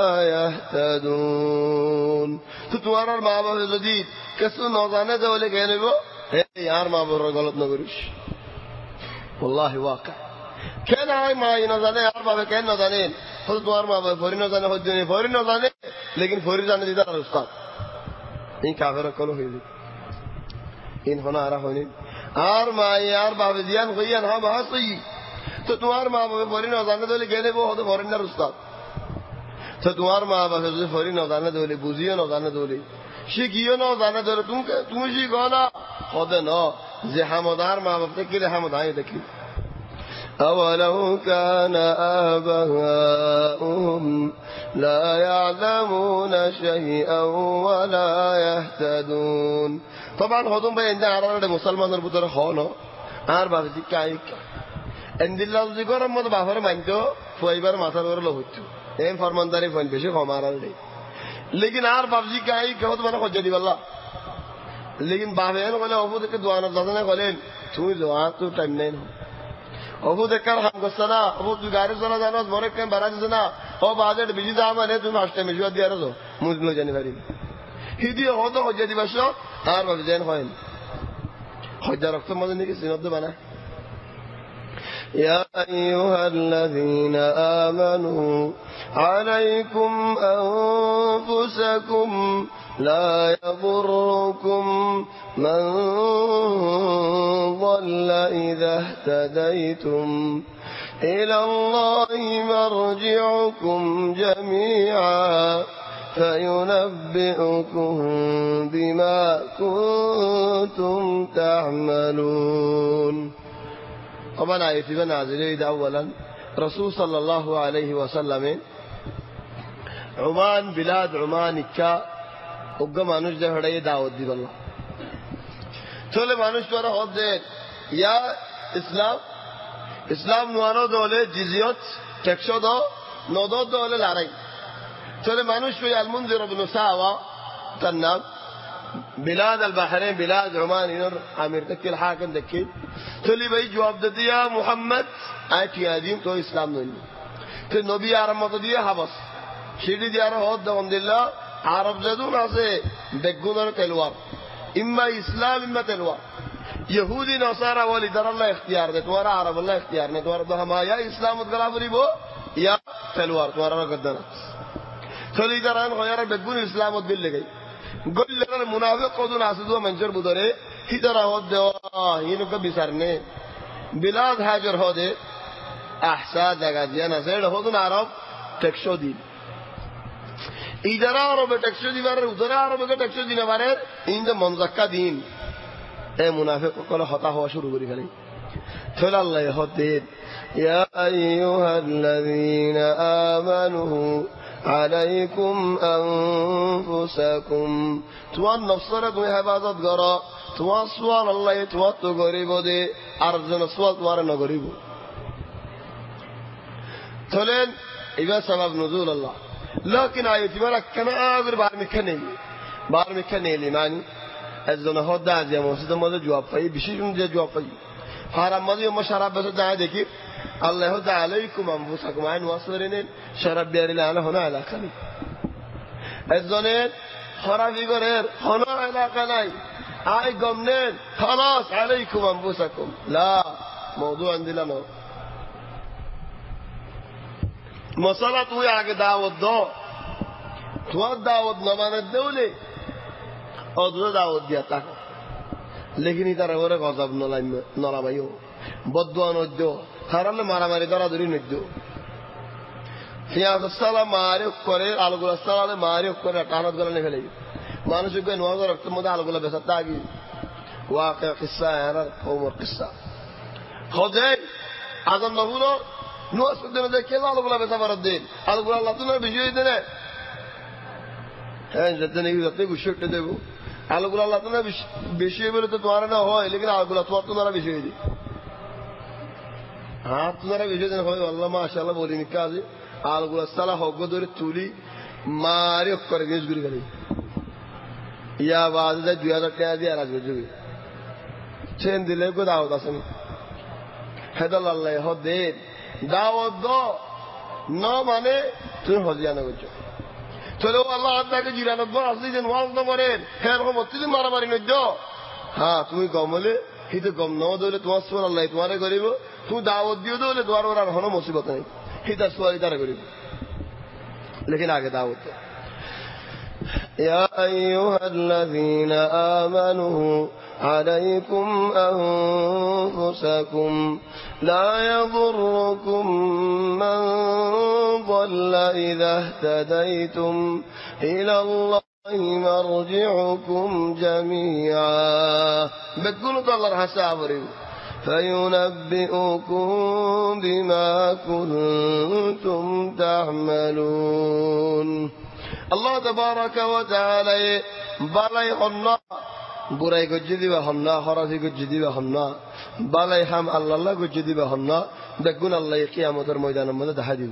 يهتدون تتوارر مع باب الجديد كسو نوزانه دولي كهنه بو يار مع باب غلط نگروش والله واقع كان هاي ما ينوزانه يار باب كهن نوزانه خود توار مع باب فوري نوزانه خود جنه فوري نوزانه لیکن فوري جانه دیدار استاد این کافر کلو هیلی این ہونا آرا ہونی آر ماں یار باب دیان خویان ہاں بہت صحیح تو تمہار ماں باب فوری نوزانه دولی گہنے وہ ہوتے فوری نر استاد تو تمہار ماں باب فوری نوزانه دولی بوزیو نوزانه دولی شکیو نوزانه دولی تم شکونا خود نو زی حمدار ماں باب تکیل حمدائی تکیل أولو كان آباؤهم لا يعلمون شيئا ولا يهتدون طبعا خودم بين عرب مسلمان البطر خانه عرب هذه كايك عند الله ذكر ما تبافر مانجو فايبر ما تبافر له هتو إيه فرمان داري فين بيشي خمارا لي लेकिन आर बाबजी का ही कहो तो मैंने खोज दी वल्ला लेकिन बाबेन बोले अबू देख दुआना दादा बोले तू जो आ तू टाइम नहीं अबू देखकर हम गुस्सा अबू तू गाड़ी चला जाना मोरे के बराज जना ओ बाजेट बिजी जा माने तू मास्टर में जो दिया रहो मुझ जनवरी हिदी हो तो खोज दी बस आर बाबजेन होइन खोज रखतो मजे नहीं कि सिनोद बना يا أيها الذين آمنوا عليكم أنفسكم لا يضركم من ضل إذا اهتديتم إلى الله مرجعكم جميعا فينبئكم بما كنتم تعملون طبعا آية نازلة أولا رسول صلى الله عليه وسلم عمان بلاد عمان کا اگا مانوش دے ہڑے دعوت دی بالله تولے مانوش تورا خود دے یا اسلام نوانو دولے جزیت ٹیکسو دو نودو دولے لارای تولے مانوش کو المنذر بن ساوا تنام بلاد البحرين بلاد عمان ينر عامر تكي الحاكم تكي تولي بي جواب دي يا محمد آيتي عظيم تو اسلام نوني تو نبي عرب مطدية حبس شيري دي عرب هود دهم دلله عرب زدون عسي بقونر تلوار اما اسلام اما تلوار يهودي نصارى ولي در الله اختيار ده توارا عرب الله اختيار نه توارا ده ما يا اسلام اتغلافري بو يا تلوار توارا قدنا تولي دران غير بقون اسلام اتبل گئی قل لنا المنافق قدون عسدوا منجر بدره هدر هود ده ينو کبھی سرنے بلاد هاجر هوده احساد لگا نزل هودون عرب تکشو دین ایدر عرب تکشو دی بره ادر عرب تکشو دی نبره این ده منزکا دین اے منافق کلا خطا ہوا شروع کری کلی فلا الله هدید يا أيها الذين آمنوا عليكم أنفسكم তোমার নফসরে তুমি হেফাজত করো তোমার সোয়াল আল্লাহ তোমার তো গরিব দে আর যেন সোয়াল তোমার না গরিব চলেন এবার সবাব নজুল আল্লাহ لكن آياتي مالك كان آخر بار مكاني لماني الزنا هو داعي يا موسى ده جواب فاي بشيء من جواب فاي حرام ماذا يوم شراب بس داعي ذكي الله هو داعي عليكم أنفسكم عين واصلين شراب بير الله أنا هنا على كني الزنا خرافي غير هنا على كناي آي قمنين خلاص عليكم أنفسكم لا موضوع عندنا نو مسألة تو آگے دعوت دو تو دعوت نہ مانے دولے اور تو دعوت دیا تا لیکن ادھر اور غضب نہ لائیو بدعا نہ دو حرام مارا ماری درا دری نہ دو فیا السلام مارے کرے الگل السلام مارے کرے تانت گلنے پھلے مانوش کو نواز رکھت مدہ الگل بستا گی واقع قصہ ہے عمر قصہ خدای اعظم نبولو نواز سدنا ده كذا على بلا بسافر الدين على بلا الله تنا بيجي دنا هن جتني يجتني بشوك تدعو على بلا الله تنا بيجي بيرو تطوارنا هو لكن على بلا توار تنا بيجي دي हाँ तुम्हारा विजय दिन होगा अल्लाह माशाल्लाह बोली निकाले आलगुला साला होगा दोरे तूली मारे ऊपर गेज गुरी करी या बाज़ दा जुया दा क्या दिया राज बजुगी चेन दिले को दावत आसन हैदल अल्लाह हो दे दावत दो न माने तुम हजिया न बचो चलो अल्लाह आता के जीरा न दो असली जन वाल न मरे खैर को मत दिन मारा मारी न दो हाँ तुम्हें गमले ही तो गम न दो ले तुम्हारे सोल अल्लाह तुम्हारे गरीबो तू दावत दियो दो ले द्वार वरान होना मुसीबत नहीं ही तो सोल इधर गरीबो लेकिन आगे दावत يا أيها الذين آمنوا عليكم أنفسكم لا يضركم من ضل إذا اهتديتم إلى الله مرجعكم جميعا بتقولوا الله حسابري فينبئكم بما كنتم تعملون الله تبارك وتعالى بلاي خنا براي كجدي بهمنا خرافي كجدي بهمنا بلاي هم الله كجدي بهمنا بقول الله قيامة الميدان من ده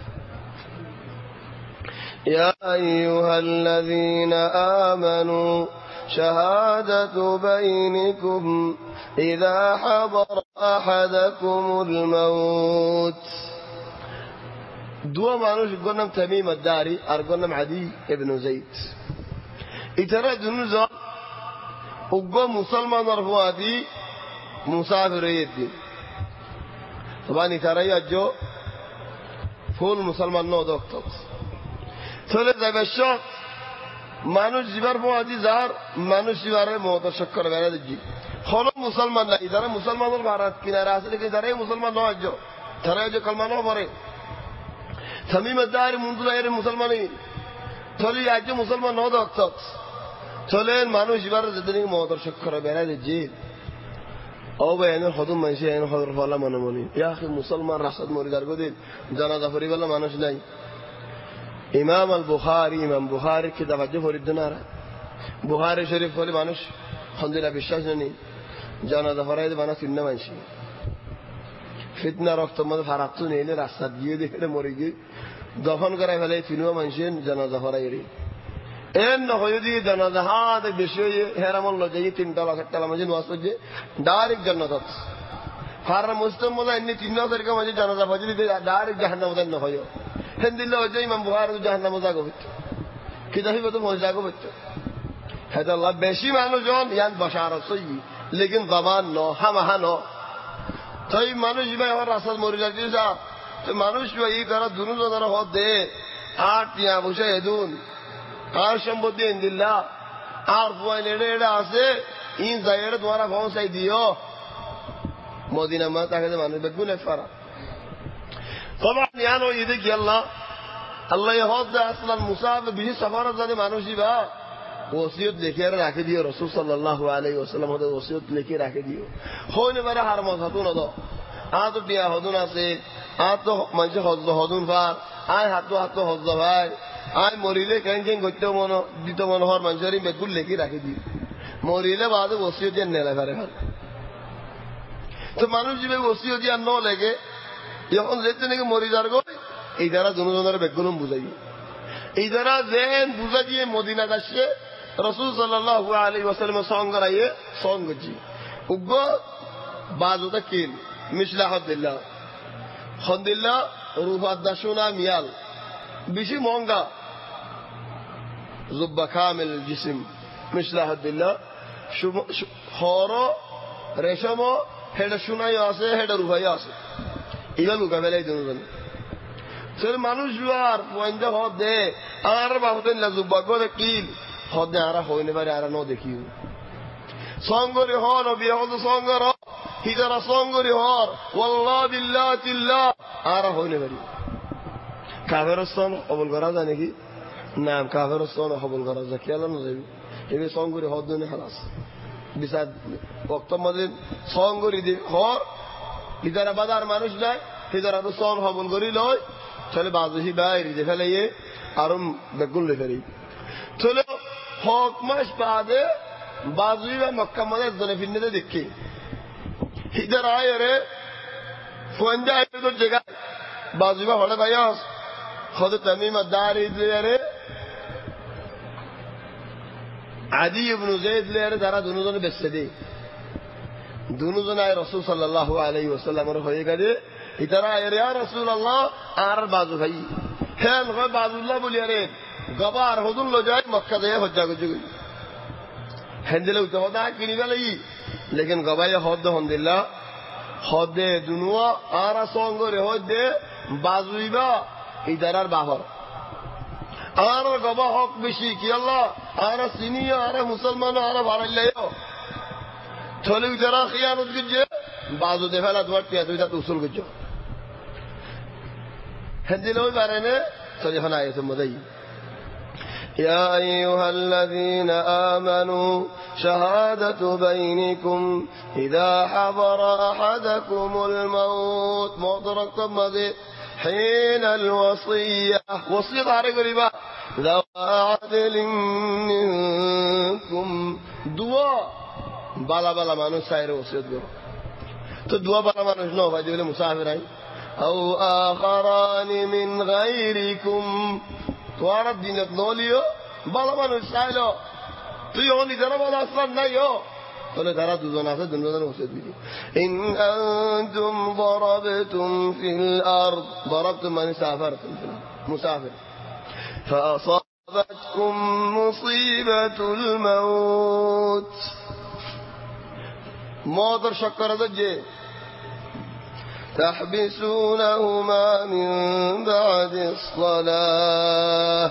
يا أيها الذين آمنوا شهادة بينكم إذا حضر أحدكم الموت دو مانوش قلنا تميم الداري أرقلنا عدي ابن زيد اترى دنوزا وقو مسلمان رفواتي مسافر يدي طبعا اترى يجو فول مسلمان نو دكتور ثلاث بشر مانوش جبر فواتي زار مانوش جبر موت شكر غير دجي خلو مسلمان لا اترى مسلمان البارات كنا راسل كي اترى مسلمان نو اجو اترى جو كلمة نو بره تميم الداري منذ غير مسلمانين تولي اجو مسلمان نو دكتور چلین مانوش جبر زدنی موتر شکر بیرد جیل او بیان خودم منشی این خود رفالا منمونی یا اخی مسلمان رخصت موریدار کو دید جنازه فری والا مانوش نہیں امام بخاری کی توجه فرید ناره بخاری شریف ولی مانوش خندیلا بشاش نی جنازه فرید مانوش این منشی فتنه رفت مد فراتو نیله رخصت گیه دیگه موریگی دفن کرای ولی فینو منشین جنازه فرایری این نخویدی جنازه ها دیگه بشوی هرم الله جایی تین تلا کتلا مجید واسط جه داریک جنازات هر مسلم مولا اینی تین نفر که مجید جنازه فجری دی داریک جهنم دن نخویو هندیلا جایی من بخار تو جهنم زاگو بیت کی دهی بدو موزاگو بیت هذا الله بشی مانو جان یان بشارت سوی لیکن زمان نو هم نو تای مانو جیبای هر راسل موریدار دیسا تو مانوش جایی کرا دونو دارا خود ده آت یا بوشه ادون আর সম্পত্তি ইনদিল্লাহ আর ফুয়াইন এড়ে আছে ইন জায়গাটা তোমারা পৌঁছাই দিও মদিনা মা তাকে মানুষ বেগুন ফারা طبعا يعني يدك يلا الله يهود اصلا مصاب به سفر زده মানুষই বা ওসিয়ত লিখে রাখে দিও রাসূল সাল্লাল্লাহু আলাইহি ওয়াসাল্লাম ওদের ওসিয়ত লিখে রাখে দিও হইনে মারে হার মত হতো না তো আ তো বিয়া হদুন আছে আ তো মানুষ হদুন ফার আয় হাতো হজ্জ ভাই আয় মরিলে কেন করতে মনো দিত মনোহর মানুষের বেগুল লেখি রাখি দি মরিলে বাদে বসিয়ে দিয়ে নেলে ফেরে ফেলে তো মানুষ যে বসিয়ে দিয়ে ন লেগে যখন যেতে নাকি মরি যার গো এই দ্বারা দুজনের বেগুন বুঝাই এই দ্বারা যেন বুঝা দিয়ে মদিনা আসছে রসুল সাল্লাল্লাহু আলাইহি ওয়াসাল্লামের সঙ্গ রাইয়ে সঙ্গ জি উগ্র বাজুটা কিল মিসলাহদ্দিল্লাহ হদ্দিল্লাহ রুহাদ্দাসুনা মিয়াল বেশি মহঙ্গা জুব্বা কামিল জিসিম মিসলাহদ্দিল্লাহ হর রেশম হেডা সুনাই আছে হেডা রুহাই আছে এগুলো লুকা ফেলাই দুজন সে মানুষ আর পয়েন্ট হদ দে আর বাবুতেন জুব্বা করে কিল হদ দে আর হইনে পারে আর ন দেখিও সঙ্গরি হর বিহদ সঙ্গর হিজারা সঙ্গরি হর ওয়াল্লাহ বিল্লাহ তিল্লাহ আর হইনে পারি কাফেরস্থান কবল করা যায় নাকি না কাফেরস্থান কবল করা যায় খেয়াল না যাবি এবার সঙ্গরি হর দুনে খালাস বিচার বক্তব্য সঙ্গরি দি হর হিজারা বাজার মানুষ যায় হিজারা তো সং হবল করি লয় তাহলে বাজুহি বাইরে যে ফেলে আরো বেগুন লে ফেলি তাহলে হক মাস বাদে বাজুই বা মক্কা মনে একজনে ফিরনে দেখি হিজার আয় রে ফোন যায় তোর জায়গায় বাজুই বা হলে ভাই হতে তামিম দার ইদলে আদি ইবনে যায়েদ লে যারা দুজনে বেঁচে দেয় দুজন আয় রাসূল সাল্লাল্লাহু আলাইহি ওয়াসাল্লামের হয়ে গেছে ইতারা আয় রে রাসূলুল্লাহ আর বাজু ভাই হেন হয় বাজুল্লাহ বলি আরে গবার হদুল লো যায় মক্কা যায় হজ্জা করছে হেন্দিলে উঠে হদা কিনি গেলেই লেকিন গবাই হদ হন্দিল্লা হদে দুনুয়া আর সঙ্গ রে হদে বাজুইবা ইতারার বাহর আর গবা হক বেশি কি আল্লাহ আর সিনিয়া আর মুসলমান আর বাড়াইলাইও চলে যারা খিয়ানত করছে বাজু দে ফেলা তোমার পেঁয়াজ ওইটা তো উসুল করছো হেন্দিলে ওই বারে নে চলে এখন আয়েছে মজাই يا أيها الذين آمنوا شهادة بينكم إذا حضر أحدكم الموت مدركم مذي حين الوصية وصية على قريبا ذو عدل منكم دعاء بالا بالا مانو ساير وصية قريبا تو دعاء بالا مانو شنو فايدي بلي مسافر أو آخران من غيركم توارا دينت نوليو بالا مانو سايلو تو يوني جرى بالا أصلا نايو قال ترى دوزنا في الدنيا وسيدي إن أنتم ضربتم في الأرض ضربتم من سافرتم مسافر فأصابتكم مصيبة الموت موت شكر ذجي تحبسونهما من بعد الصلاة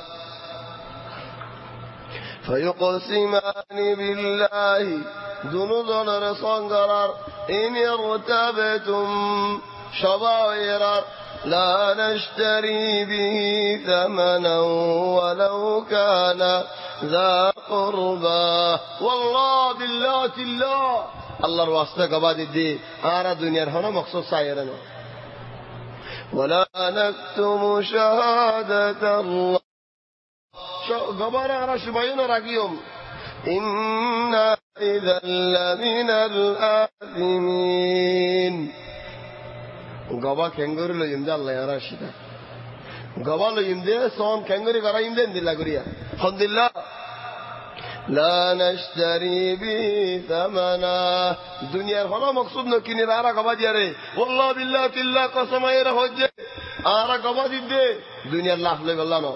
فيقسمان بالله ذنوبا رصان قرار إن ارتبتم شبائرا لا نشتري به ثمنا ولو كان ذا قربا والله بالله تالله الله الواسطة قباد الدي آرى دنيا هنا مخصوص سائرنا ولا نكتم شهادة الله قبار آرى شبعين راقيهم إنا إذا لمن الآثمين قبا كنغوري لو يمدى الله يرى الشتاء قبا لو يمدى صوم كنغوري قرى يمدى اندي الله قرية الحمد لله لا نشتري به ثمنا دنيا هنا مقصود نكيني رارا قبا دياري والله بالله تلا قسم يرى حجة آرى قبا دي دنيا الله لك الله نو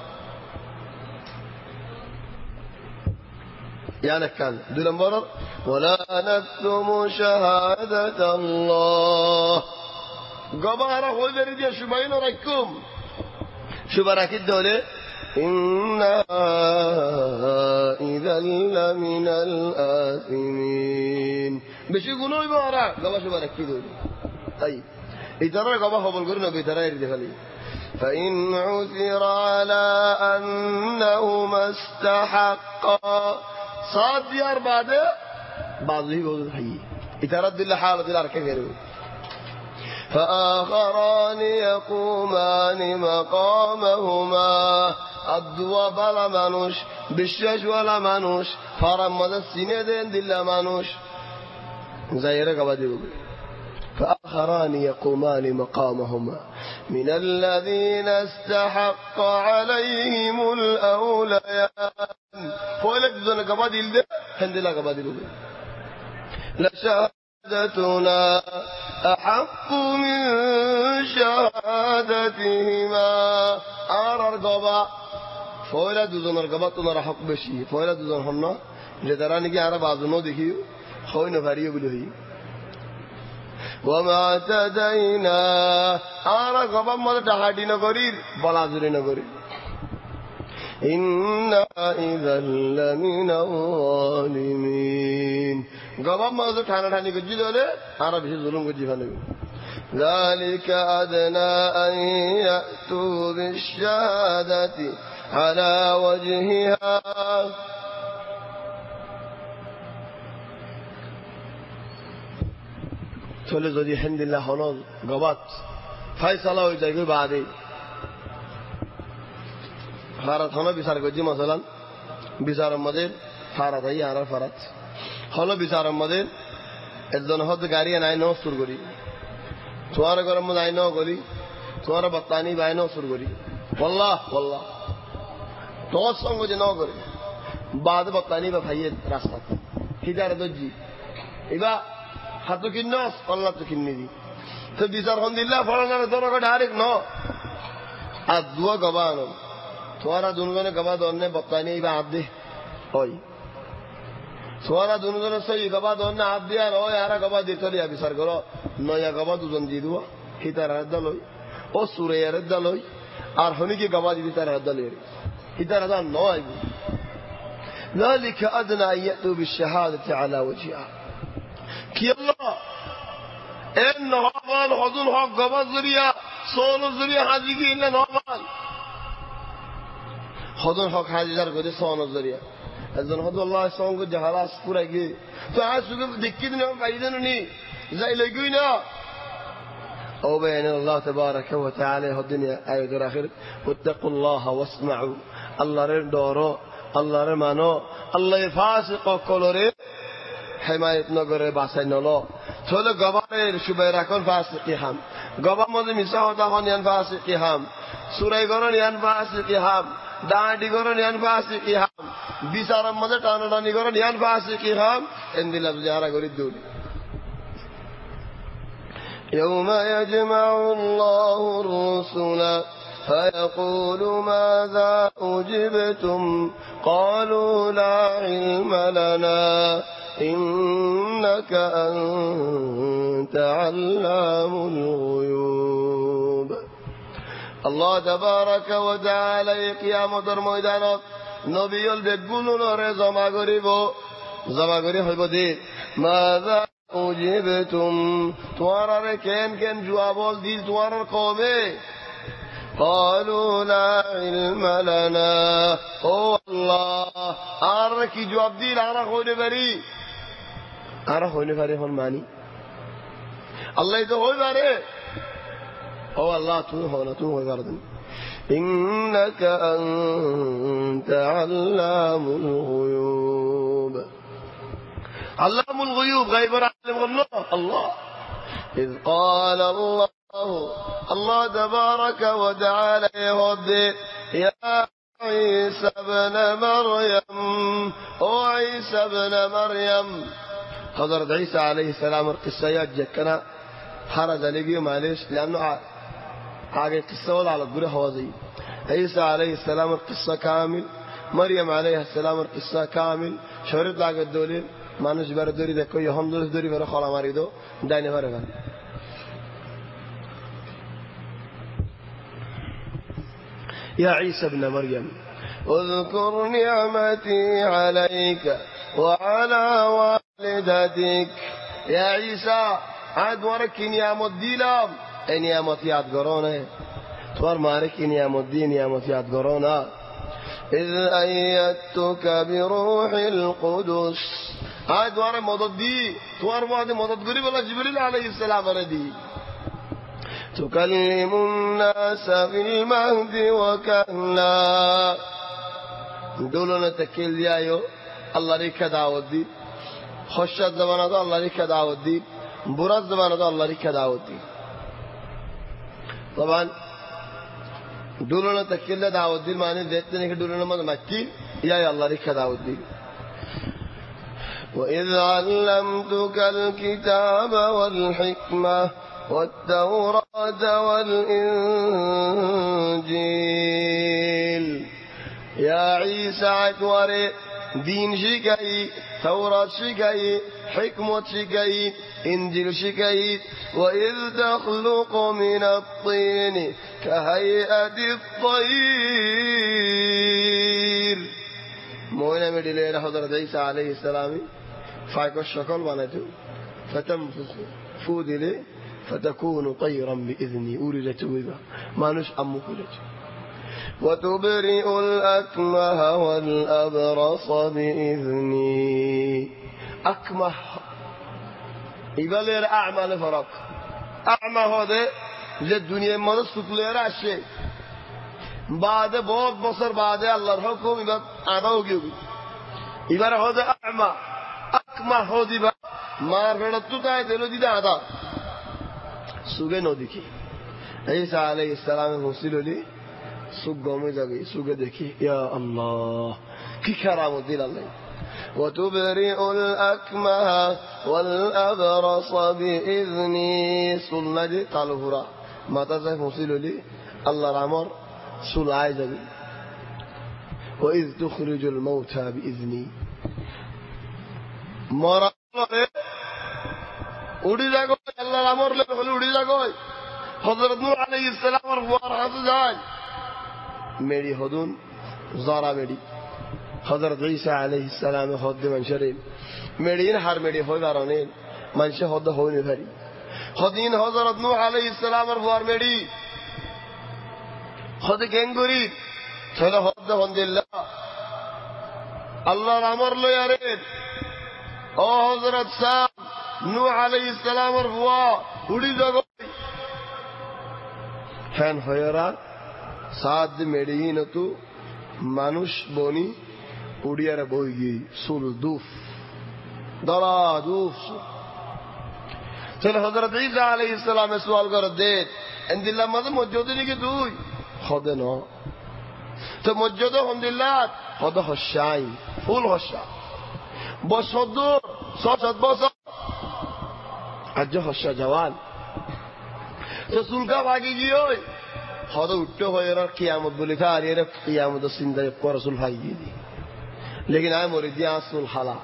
يعني كان دون مرر ولا نكتم شهادة الله قبارة خذ رجال شبين ركم شبرك الدولة إنا إذا لمن الآثمين بشي يقولوا يبارا قبا شبرك الدولة طيب إترى قبا خبر قرنا بيترى يريد خلي فإن عثر على أنهما استحقا صاد ديار بعده بعضه يقول حي يترد الله حالة الأركان غيره فآخران يقومان مقامهما الدوا بلا মানুষ বিশ্বাস ওয়ালা মানুষ ফারাম মধ্যে সিনে দেন দিল্লা মানুষ যাইরে গাবা দিব فآخران يقومان مقامهما من الذين استحق عليهم الأوليان فولك دون قبا دل ده هندلا قبا دل لشهادتنا أحق من شهادتهما آرر قبا فولا دوزن قبا تنر حق بشي فولا دوزن هنا لدراني كي آرر بازنو دخيو خوي نفاريو بلوهي وما اعتدينا آرر قبا مدى تحادي نقرير بلازوري نقرير إنا إذا لمن الظالمين قبا مدى تحاني كجي دولي آرر بشي ظلم كجي فاني ذلك أدنى أن يأتوا بالشهادة على وجهها চলে যদি হামদুলিল্লাহ হলো গবাত ফয়সালা হয়ে যায় বাদে ফারাত হলো বিচার করছি মাসালান বিচারের মধ্যে ফারাত আই আর ফারাত হলো বিচারের মধ্যে একজন হদ গাড়ি নাই ন সুর করি তোমার গরম মধ্যে আইন করি তোমার বত্তানি বাইন সুর করি والله والله তোর সঙ্গে যে ন করে বাদ বত্তানি বা ভাইয়ের রাস্তা হিদারে দজি এবা হাতু কিন্নস আল্লাহ তো কিন্নি দি তো বিচার হন দিল্লা ফলানা তোর ডাইরেক্ট ন আর দুয়া গবানো তোমারা দুজনে গবা দন্নে বত্তানি বা হাত দে ওই তোমারা দুজনে সেই গবা দন্নে হাত দিয়ে আর ওই আরা গবা দিতে দিয়া বিচার করো নয়া গবা দুজন দিয়ে দুয়া হিতার হাত লই ও সুরে আর লই আর হনি কি গবা দিতে তার হাত লই হিতার হাত নয় ذلك أدنى أن يأتوا بالشهادة على وجهها কি আল্লাহ এর নহমান হজুল হক গবাজ জরিয়া সোল জরিয়া হাজি কি না নহমান হজুল হক হাজিদার করে সোন জরিয়া একজন হদুল্লাহ সঙ্গ জাহালাস পুরা গিয়ে তো আজ শুধু দেখি দিন পাইদেন নি যাই লইগুই না ও বেন আল্লাহ تبارك وتعالى الدنيا আয়াত আখির ওয়াত্তাকুল্লাহ ওয়াসমাউ আল্লাহর ডরো আল্লাহর মানো আল্লাহ ফাসিক কলরে হেমায়ত নগরে বাসাই নলো চলে গবারের সুবাই রাখন ফাসিকি হাম গবা মধ্যে মিশা হতা হন ইয়ান ফাসিকি হাম সুরাই গরন ইয়ান ফাসিকি হাম দাঁড়ি গরন ইয়ান ফাসিকি হাম বিচারের মধ্যে টানাটানি গরন ইয়ান ফাসিকি হাম এন্দিলাম যারা গরি দূর يوم يجمع الله الرسل فيقول ماذا أجبتم قالوا لا علم لنا إنك أنت علام الغيوب الله تبارك وتعالى قيامة الميدانات نبي البقول نور زما غريب دي ماذا أجبتم توارر كن جواب دي توارر قومي قالوا لا علم لنا او الله أركي جواب دي لانا خوين بري أرى خوين بري هون ماني الله يتو خوين بري او الله تو خوين بردن إنك أنت علام الغيوب علام الغيوب غيب عالم الله إذ قال الله تبارك وتعالى يهدي يا عيسى ابن مريم او عيسى ابن مريم حضرت عيسى عليه السلام القصة يجكنا حرج لقيه معلش لأنه حاجة قصة ولا على القرى هوازي عيسى عليه السلام القصة كامل مريم عليه السلام القصة كامل شورت لاغ الدولين মানুষ বার দড়ি দেখো ইহম দড়ি বের খলা মারি দো ডাইনে পারে গান يا عيسى ابن مريم اذكر نعمتي عليك وعلى والدتك يا عيسى عاد ورك نعمت ديلام نعمت یاد کرونه توار مارك نعمت دي نعمت یاد کرونه إذ أيدتك بروح القدس عاد واره مدد دي توار واره مدد غري بلا جبريل عليه السلام ردي তুকাল্লিমুন নাস ফিল মাহদি ওয়া কাহলা। দোলনে তেকিল দিয়ায়ো আল্লাহর ইচ্ছা দাওয়াত দি, খসাদ জমানা তো আল্লাহর ইচ্ছা দাওয়াত দি, বুরাদ জমানা তো আল্লাহর ইচ্ছা দাওয়াত দি। তখন দোলনে তেকিল দাওয়াত দির মানে দেখতে নাকি দোলনের মধ্যে মাক্কি ইয়াই আল্লাহর ইচ্ছা দাওয়াত দি। وَإِذْ عَلَّمْتُكَ الْكِتَابَ وَالْحِكْمَةَ وَالتَّوْرَاةَ وَالْإِنْجِيلَ। يا عيسى اكواري دين شكاي، توراة شكاي، حكمة شكاي، إنجيل شكاي. وإذ تخلق من الطين كهيئة الطير. موينة مدلين حضرت عيسى عليه السلام فايكو الشكل بانتو فتنفس فودلي فتكون طيرا بإذني. أولدت وذا ما نش أمكلت. وتبرئ الأكمه والأبرص بإذني. أكمه يبالي أعمى لفرق. أعمى هذا للدنيا ما نسكلير الشيء بعد बहुत बसर बाद अल्लाह हुकुम इबाद आधा हो गई इबार होदे अमा अकमा होदी बा मार रड़तु ताए दिलो दिदा आधा सुगे नो दिखी। ईसा अलैहिस्सलाम मुसिलोली सुग गमे जागे सुगे देखी या अल्लाह की करामत दिल अल्लाह। وتبرئ الأكمه والأبرص بإذني. सुनना जी तालु हुरा माता से मुसिलोली अल्लाह रामर सुनाए जाबे। وإذ تخرج الموتى بإذني. मरा उड़ी जागो अल्लाह रामर ले उड़ी जागो। हजरत नूह अलैहिस्सलाम और वार हाथ जाए मेरी हदून ज़ारा मेरी हजरत ईसा अलैहिस्सलाम हद मंशरे मेरी इन हर मेरी हो दारोने मंशे हद हो नहीं भरी हदीन हजरत नूह अलैहिस्सलाम और वार मेरी हद गेंगुरी चलो हद हंदिल्ला अल्लाह रामर लो यारे ओ हजरत साहब नूह अलैहिस्सलाम और वार उड़ी जागो फैन होयरा साद मेरी न तू मानुष बोनी उड़िया रे बोगी सुल दूफ दरा दूफ। चल हजरत ईसा अलैहिस्सलाम में सवाल कर दे इंदिल्ला मद मौजूद नहीं कि तू खुद न तो मौजूद हमदिल्ला खुद हशाई फुल हशा बसदूर सद बस आज हशा जवान तो सुलका भागी गियो खुद उठो होयरा कियामत बोली था अरे रे कियामत सिंदा को रसूल भाई दी लेकिन आए मुरीदिया सुल हाला।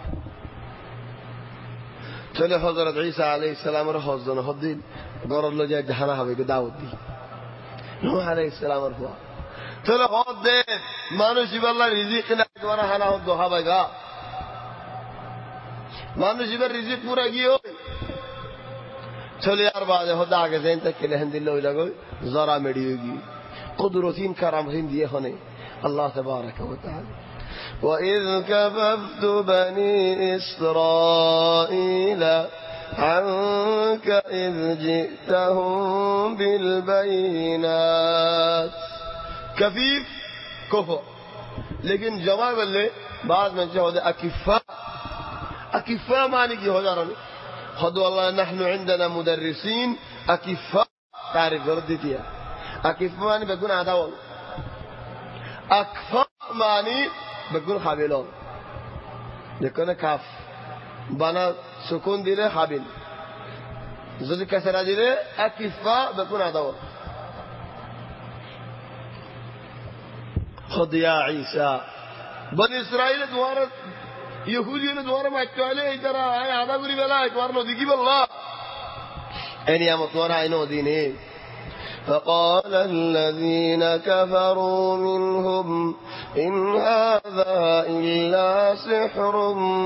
चले हजरत ईसा अलैहिस्सलाम रे हजन हदिन गरल लो जाए जहाना हवे को दावत दी नूह अलैहिस्सलाम रे हुआ चले हद दे मानुष इबाल्ला रिजिक ना द्वारा हाना हो दोहा बगा मानुष इबर रिजिक पूरा गियो चले यार बाद होदा आगे देन तक के लहन दिल लगो जरा मेडी होगी कुदरतीन करामतीन दिए होने अल्लाह तबारक व तआला। وإذ كففت بني إسرائيل عنك إذ جئتهم بالبينات. كفيف كفر लेकिन जवाब ले बाद में जो होता अकिफा अकिफा मानी की हो जा रहा है खुद अल्लाह नहनु عندنا मुदर्रिसीन अकिफा तारीफ कर दी थी अकिफा मानी बगुन आधा वाल अकफा मानी बगुन खाबिलों देखो ना काफ बना सुकून दिले खाबिल ज़रूर कैसे दिले अकिफा बगुन आधा वाल खुद या ईसा बनी इस्राइल द्वारा यहूदी ने द्वारा माचवाले इधर आए आधा गुरी वाला एक बार नदी की बल्ला ऐनी हम द्वारा आए नदी ने فقال الذين كفروا منهم إن هذا إلا سحر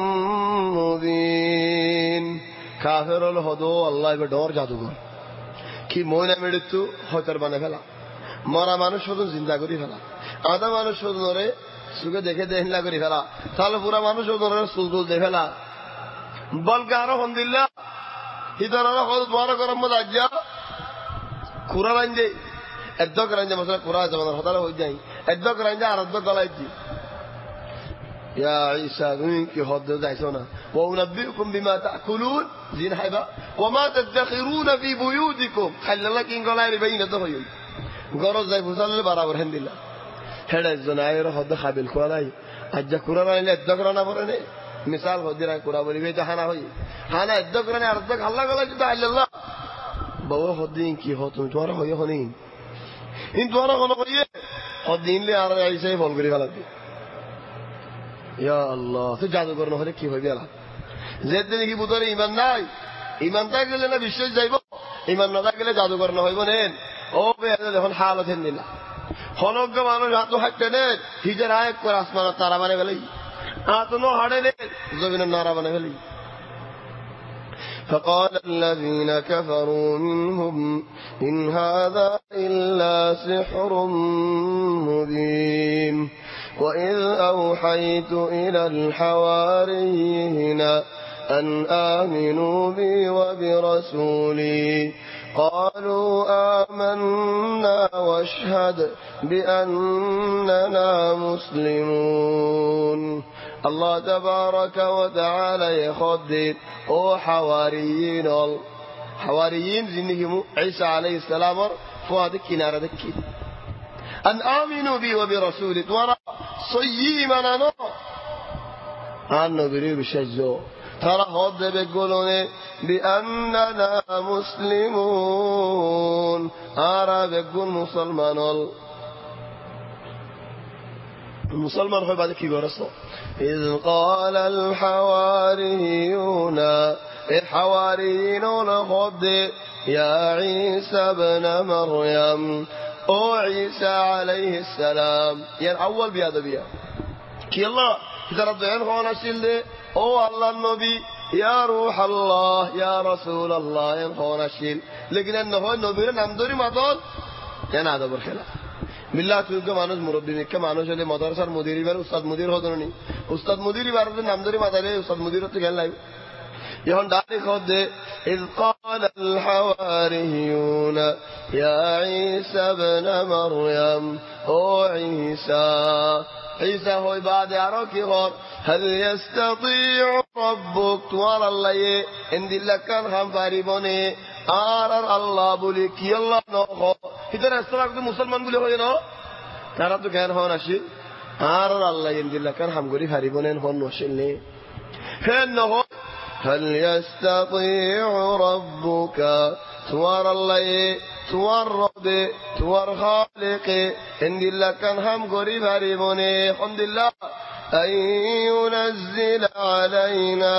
مبين. كافر الهدو الله بدور जादूगर कि मोइना मेडितु होतर बने फैला मरा मानुष होतो जिंदा करी फैला आधा मानुष होतो रे सुगे देखे देहला करी फैला साल पूरा मानुष होतो रे सुलदुल दे फैला बलगारो हमदिल्ला इधर वाला खुद द्वारा करम मत आजा কুরা রাঞ্জে একদক রাঞ্জে মশলা কুরা জমানার হতালা হয়ে যায় একদক রাঞ্জে আর একদক গলায় দি ইয়া ঈসা তুমি কি হদ্দ যাইছো না وأنبئكم بما تأكلون زين حيبا وما تدخرون في بيوتكم خلى الله كين قال بين دهيون غرض زي فصل برابر هندلا هذا الزناير هذا خابل كوالاي أجا كورانا إلا الدكرانا برني مثال خدينا كورا بولي بيتا هنا هوي هنا الدكرانا أردك الله قال جدا إلا الله بوا خدين كي هاتون توارا هوي هنين إن توارا هنا هوي خدين لي أرى عيسى يفعل قري خلاص يا الله تجادو كورنا هذا كي هوي بيلا زيادة كي بدور إيمان ناي إيمان تاكل لنا بيشج زيبو إيمان نتاكل جادو كورنا هوي بنين أو بيهذا لهون حالة هندلا خلوق كمانو جاتو حق نه هجر آئے کو آسمان تارا بنے گلی آتنو ہڑے نے زمین نارا بنے گلی فقال الذين كفروا منهم إن هذا إلا سحر مبين وإذ أوحيت إلى الحواريين أن آمنوا بي وبرسولي قالوا آمنا واشهد بأننا مسلمون الله تبارك وتعالى يخدر او حواريين زنهم عيسى عليه السلام فوادك كنارة دكي أن آمنوا بي وبرسولي تورا صيّمنا نو أن نبري بشجو ترى هود بيقولون بأننا مسلمون أرى بيقول مسلمان هو بعد كي قرصه إذ قال الحواريون هود يا عيسى ابن مريم أو عيسى عليه السلام يعني أول بيادة بيا كي الله إذا رضيان هون أشيل او الله النبي يا روح الله يا رسول الله ينخون الشيل لكن انه النبي نام دوري مدول يعني هذا برخلا بالله تلقى مانوس مربي مكة مانوس اللي مدرسة مديري بار استاذ مدير هذوني استاذ مديري بار نام دوري مداري استاذ مدير تقول لا يهون داري خد إذ قال الحواريون يا عيسى ابن مريم او عيسى هو بعد عروكي غور هل يستطيع ربك توار الله اندي لكان هم فاربوني آرار الله بوليك يالله نوخو إذن استراك دو مسلمان بولي خوي نو تارا تو كان هون أشي آرار الله اندي لكان هم قولي فاربوني هون نوشلني هن نوخو هل يستطيع ربك توار الله توار ربي توار خالقي إن الله كان هم قريب هريبوني الحمد لله أن ينزل علينا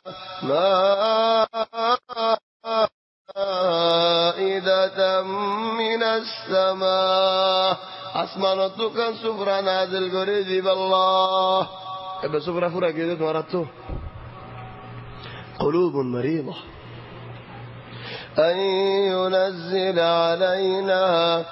مائدة من السماء أسمانتك سفرا نازل قريب الله إبا سفرا فرا كده تمارتو قلوب مريضة أن ينزل علينا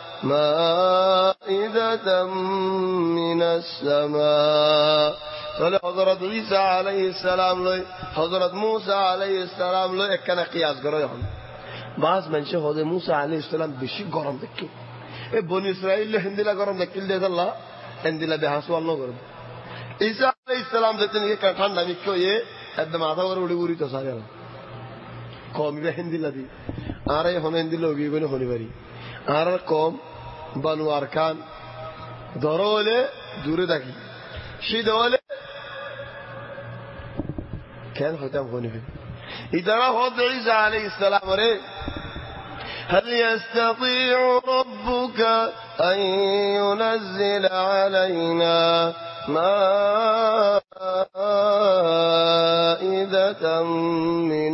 مائدة من السماء فلحضرت عيسى عليه السلام لي حضرت موسى عليه السلام لي كان قياس قرأ يحن بعض من شهد موسى عليه السلام بشي قرم دكي بني إسرائيل اللي هندلا قرم دكي اللي الله هندلا بحسوا الله قرم عيسى عليه السلام دتني كان ঠান্ডা মিক্কো এদ মাথা করে উড়ি উড়ি তো সারে কম বে হিন্দিলা দি আরে হন হিন্দিলা গি গনে হনি বাড়ি আর কম বানু আরকান দরলে দূরে থাকি সেই দরলে কেন হতাম হনি ইদারা হদ ঈসা আলাইহিস সালাম রে هل يستطيع ربك أن ينزل علينا مائدة من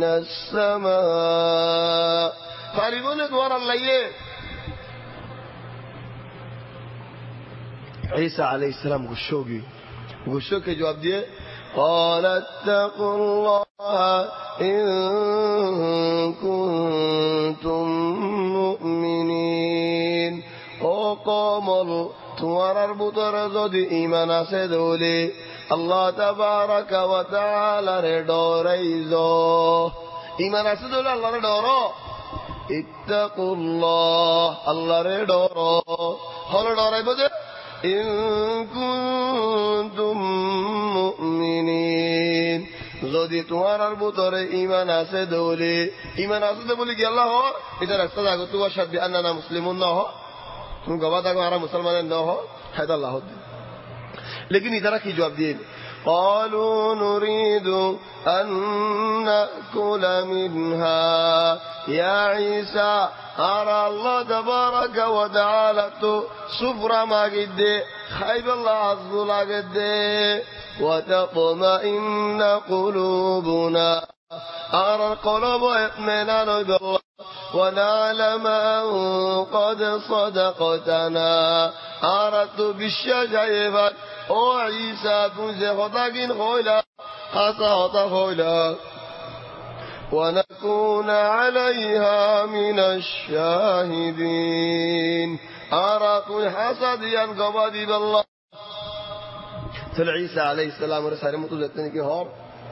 السماء فارغون دوار الله عيسى عليه السلام غشو کے جواب دیے قال اتقوا الله إن كنتم مؤمنين وقام توارر بطر زد ایمان سے دولی اللہ تبارک و تعالی رے ڈوریزو ایمان سے دولی اللہ رے ڈورو ইত্তাকুল্লাহ আল্লাহরে ডরো হলো ডরাইব যে ইন কুনতুম মুমিনিন যদি তোমার আর ভিতরে ঈমান আছে দৌলি ঈমান আছে বলি কি আল্লাহ এটা রাস্তা জাগো তোমার সাথে আন্নানা মুসলিমুন না হ তুমি গবা দাগো আর মুসলমান না হ হায়দ আল্লাহ लेकिन इधर की जवाब दिए قالوا نريد أن نأكل منها يا عيسى أرى الله تبارك وتعالى سفرة ما قد خيب الله عز وجل وتطمئن قلوبنا أرى القلوب اطمئنان بالله ونعلم أن قد صدقتنا أردت بالشجاعة او عیسی تجھے خدا کی خولا خاصا ہوتا خولا ونكون عليها من الشاهدين أراك حسديا قبضي بالله فل عيسى عليه السلام رسالة متوجهتني کی ہور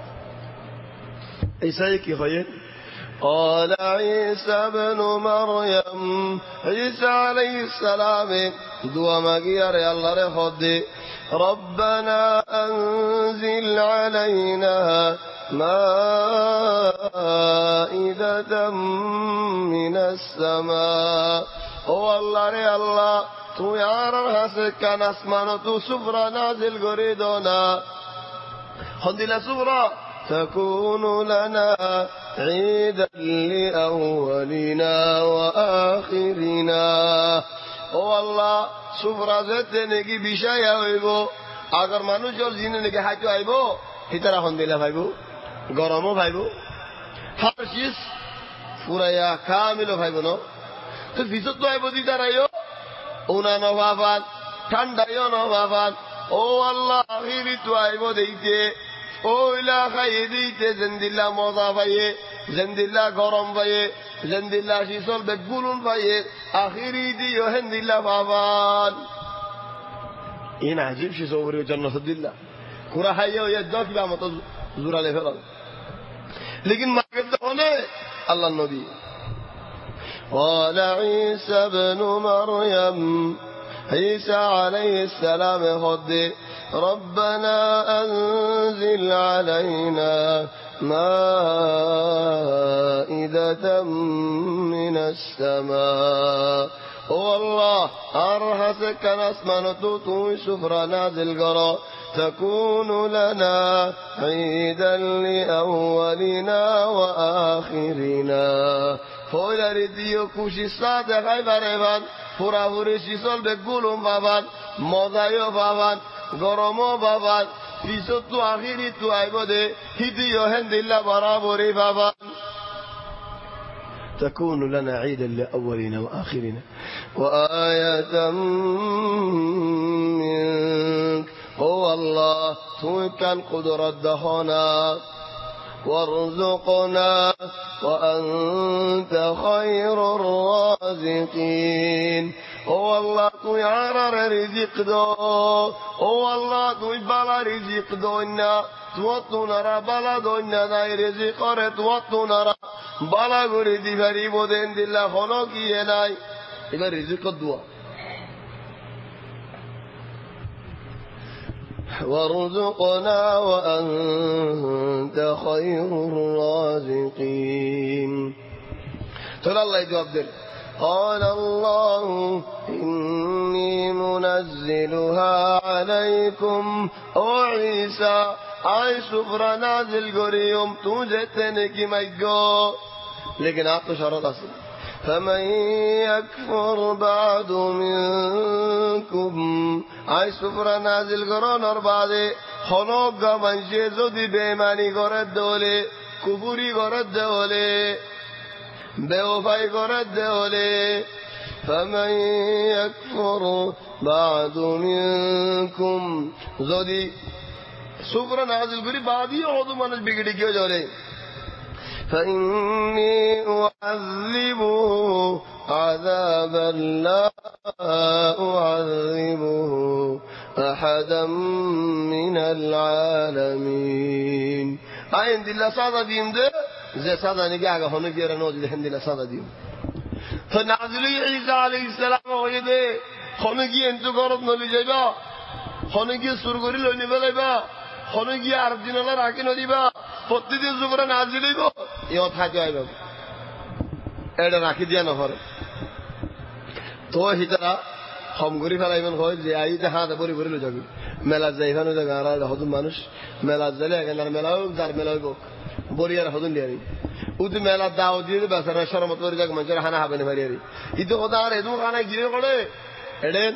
عيسى کی خیر قال عيسى ابن مريم عيسى عليه السلام دعا مانگی ارے اللہ رے خود دے ربنا أنزل علينا مائدة من السماء او الله رے اللہ تو یار حسد کا نسمانو تو سفرہ نازل گریدونا خندلا سفرہ تكون لنا عيدا لأولنا وآخرنا او الله سفرہ زدنے کی بشایا ہوئیبو اگر মানুষের জিনে নাকি হাইতো আইবো হিতারা হন্দিলা ভাইবো গরমও ভাইবো হার চিজ পুরায়া কামিলো ভাইবো ন তো ভিতর তো আইবো দিতারাইও ওনা নভাবান ঠান্ডাইও নভাবান ও আল্লাহ আখিরি তো আইবো দেইতে ওইলা খাইয়ে দিতে জেন্দিল্লা মজা পাইয়ে জেন্দিল্লা গরম পাইয়ে জেন্দিল্লা শীতল বেগুলুন পাইয়ে আখিরি দিও হেন্দিল্লা বাবান ইন আজীব শি সবরি জন্নতুল্লাহ কুরা হাইয়ে ইয়াদা কিবা মত জুরালে ফেলাল লেকিন মাকে দনে আল্লাহ নবী قال عيسى ابن مريم عيسى عليه السلام خد ربنا أنزل علينا مائدة من السماء والله أرهسك نسمن توي سفرة نازل قرى تكون لنا عيدا لأولنا وآخرنا فولا رديو كوشي صادق غيبر إبان فورا فوري شيسول بقولهم بابان مضايو بابان গরমও বাবা পিছত তো আখিরি তো আইব দে হিদিও হেন্দিল্লা বরাবরই বাবা تكون لنا عيدا لأولنا وآخرنا وآية منك هو الله توكل قدرة دهنا وارزقنا وأنت خير الرازقين او اللہ تو یارر رزق دو او اللہ تو بالا رزق دو انا تو نرا بالا دو انا دائی رزق رے تو نرا بالا گوری دی بھری بودین دلہ خونو کیے نائی اگر رزق دعا وارزقنا وأنت خير الرازقين تقول الله يجواب دل قال الله إني منزلها عليكم او عيسى آئی سفرہ نازل گریوم تجھے تینے کی مجھو لیکن آپ تو شرط اصل فمن يكفر بعد منكم آئی سفرہ نازل گرون اور بعدے خنوق گا منشے زدی بیمانی گرد دولے کفری گرد دولے বেওফাই করে দেওলে فمن يكفر بعد منكم যদি সুবরা নাযিল করি বাদি ওদ মানুষ বিগড়ে গিয়ে যাবে فإني أعذبه عذابا لا أعذبه أحدا من العالمين আইন দিল্লা সাদা দিম দে যে সাদা নিগে আগা হনে গিয়ে নজরে হেন্দিলা সাদা দিও তো নাজিল ঈসা আলাইহিস সালাম হয়ে দে হনে গিয়ে এন্তু গরত নলি যাইবা হনে গিয়ে সুর করি লই নিবে লাইবা হনে গিয়ে আর দিনলা রাখি নদিবা প্রতিদিন জুবরে নাজিল হইব ইও থাকি আইব এটা রাখি দিয়া নহরে তো হিতারা হম করি ফেলাইবেন হয় যে আইতে হাতে পরি পরি যাবি মেলা যাইখানে জায়গা আর হদুম মানুষ মেলা যাইলে এখানে মেলা হোক যার মেলা হইব বলি আর হদুন দিয়ারি উদি মেলা দাও দিয়ে বেচারা সরমত করে যাক মানুষের হানা হবে না মারিয়ারি ইতো কথা আর এদু খানা গিরে করে এডেন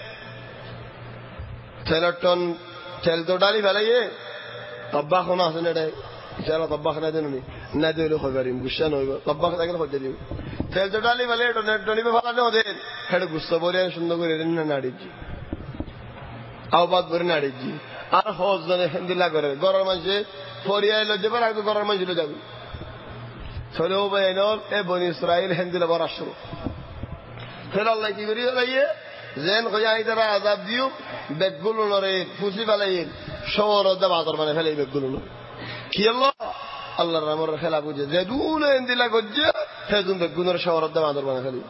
তেলের টন তেল তো ডালি ফেলাইয়ে তব্বা খানা আছে না এটাই ইসারা তব্বা খানা দেন না দিলে হয়ে পারিম গুসা নইব তব্বা খানা গেলে হয়ে দিব তেল তো ডালি ফেলে টনিবে ফেলানো ওদের হেঁটে গুসা বলে সুন্দর করে নাড়িছি আওবাদ করে নাড়িছি আর হজ জানে হেন্দিলা করে গরম মাঝে ফরিয়ায় লজ্জে পার আগে গরম মাঝে যাবে চলে ও ভাই এ বনি ইসরাইল হেন্দিলা বড় আসলো ফের আল্লাহ কি করি ফেলাইয়ে যেন কই তারা আজাব দিও বেগগুলো নরে ফুসি ফেলাই শহর বাজার মানে ফেলাই বেগগুলো নরে কি আল্লাহ আল্লাহর রামর খেলা বুঝে যে দুন হেন্দিলা গজ্জে সেদুন বেগগুলোর শহর বাজার মানে ফেলি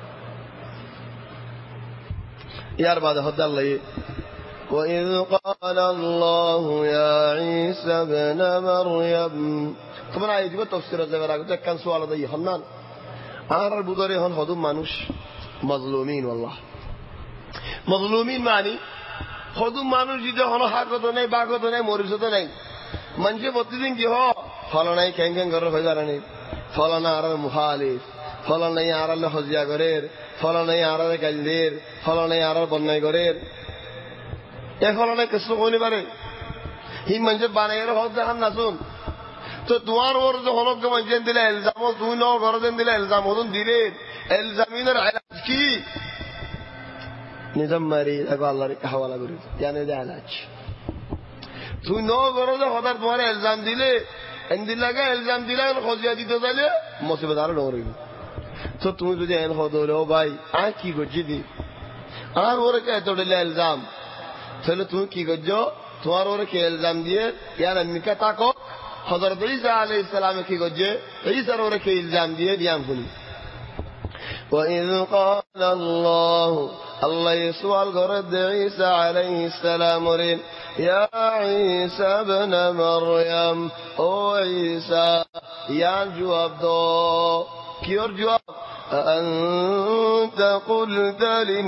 ইয়ার বাদে হদ্দা আল্লাহ وإذ قال الله يا عيسى ابن مريم তোমরা এই যুগে তাফসীর যাবার আগে একটা সওয়াল দেই হান্নান আর বুদরে হন হদুম মানুষ মাজলুমিন আল্লাহ মাজলুমিন মানে হদুম মানুষ যদি হন হাকত নাই বাগত নাই মরিজত নাই মানুষে প্রতিদিন কি হয় ফলানাই ক্যাং ক্যাং করে হয়ে যারা নেই ফলানা আর মুখালিফ ফলানাই আর হজিয়া করের ফলানাই আর গাইলের ফলানাই আর বন্যায় করের এ ফলানাই কিছু কইনি পারে হি মানুষে বানাইয়ের হক দেখান না শুন তো তোমার ওর যে হলক মানুষেন দিলে এলজাম তুই ন ঘরে দিলে এলজাম হতুন দিলে এলজামিনের এলাজ কি নিজাম মারি দেখো আল্লাহর হাওয়ালা করি জানে যে এলাজ তুই ন ঘরে যে হঠাৎ তোমার এলজাম দিলে এন্দিলাকে এলজাম দিলে খজিয়া দিতে চাইলে মুসিবত আরো ডরিব তো তুমি যদি এন হদলে ও ভাই আর কি করছি দি আর ওরে কে এত দিলে এলজাম তাহলে তুমি কি করছো তোমার ওরে কে এলজাম দিয়ে ইয়ার এমনিকা তাকো হযরত ঈসা আলাইহিস সালাম কি করছে ঈসার ওরে কে ইলজাম দিয়ে দিয়াম শুনি وإذ قال الله يسوال غرد عيسى عليه السلام يا عيسى ابن مريم او عيسى يا جواب دو كيور جواب أنت قلت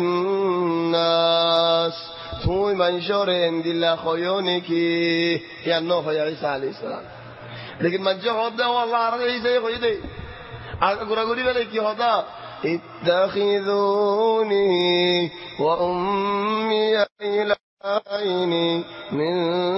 للناس توي منشور عند الله خيونك يا نوح يا عيسى عليه السلام लेकिन मंजो होता है अल्लाह रही से कोई दे आगे गुरागुरी वाले की होता इत्तखिज़ूनी व उम्मी इलाहैन मिन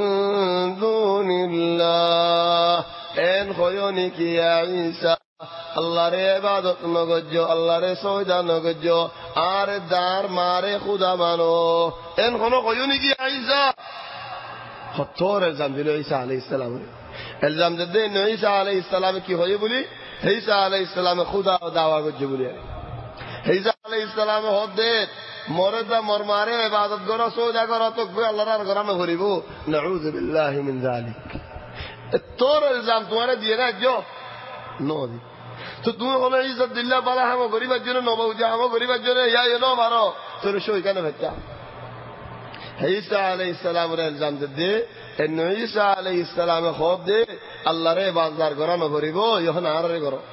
दूनिल्लाह एन खोयोनी की या ईसा अल्लाह रे इबादत न गज्जो अल्लाह रे सौदा न गज्जो आर दार मारे खुदा मानो एन खोनो खोयोनी की या ईसा खत्तोर इल्जाम दिलो ईसा अलैहिस सलाम इल्जाम दे दे ईसा अलैहिस सलाम की होई बोली ईसा अलैहिस सलाम खुदा दावा गज्जो बोली ईसा अलैहिस सलाम हो दे मरदा मर मारे इबादत करो सौदा करो तो कोई अल्लाह रा घर में घुरिबो नऊज़ बिल्लाहि मिन जालिक तोर इल्जाम तुम्हारे दिए ना जो नो दी तो तुम बोले इज्जत दिल्ला बाला हम गरीब जन नो बहुजा हम गरीब जन या ये नो मारो तो शो केन बच्चा ईसा अलैहिस सलाम रे इल्जाम दे ان ईसा अलैहिस सलाम خوب दे अल्लाह रे बाजार करो न घुरिबो यहन आर रे करो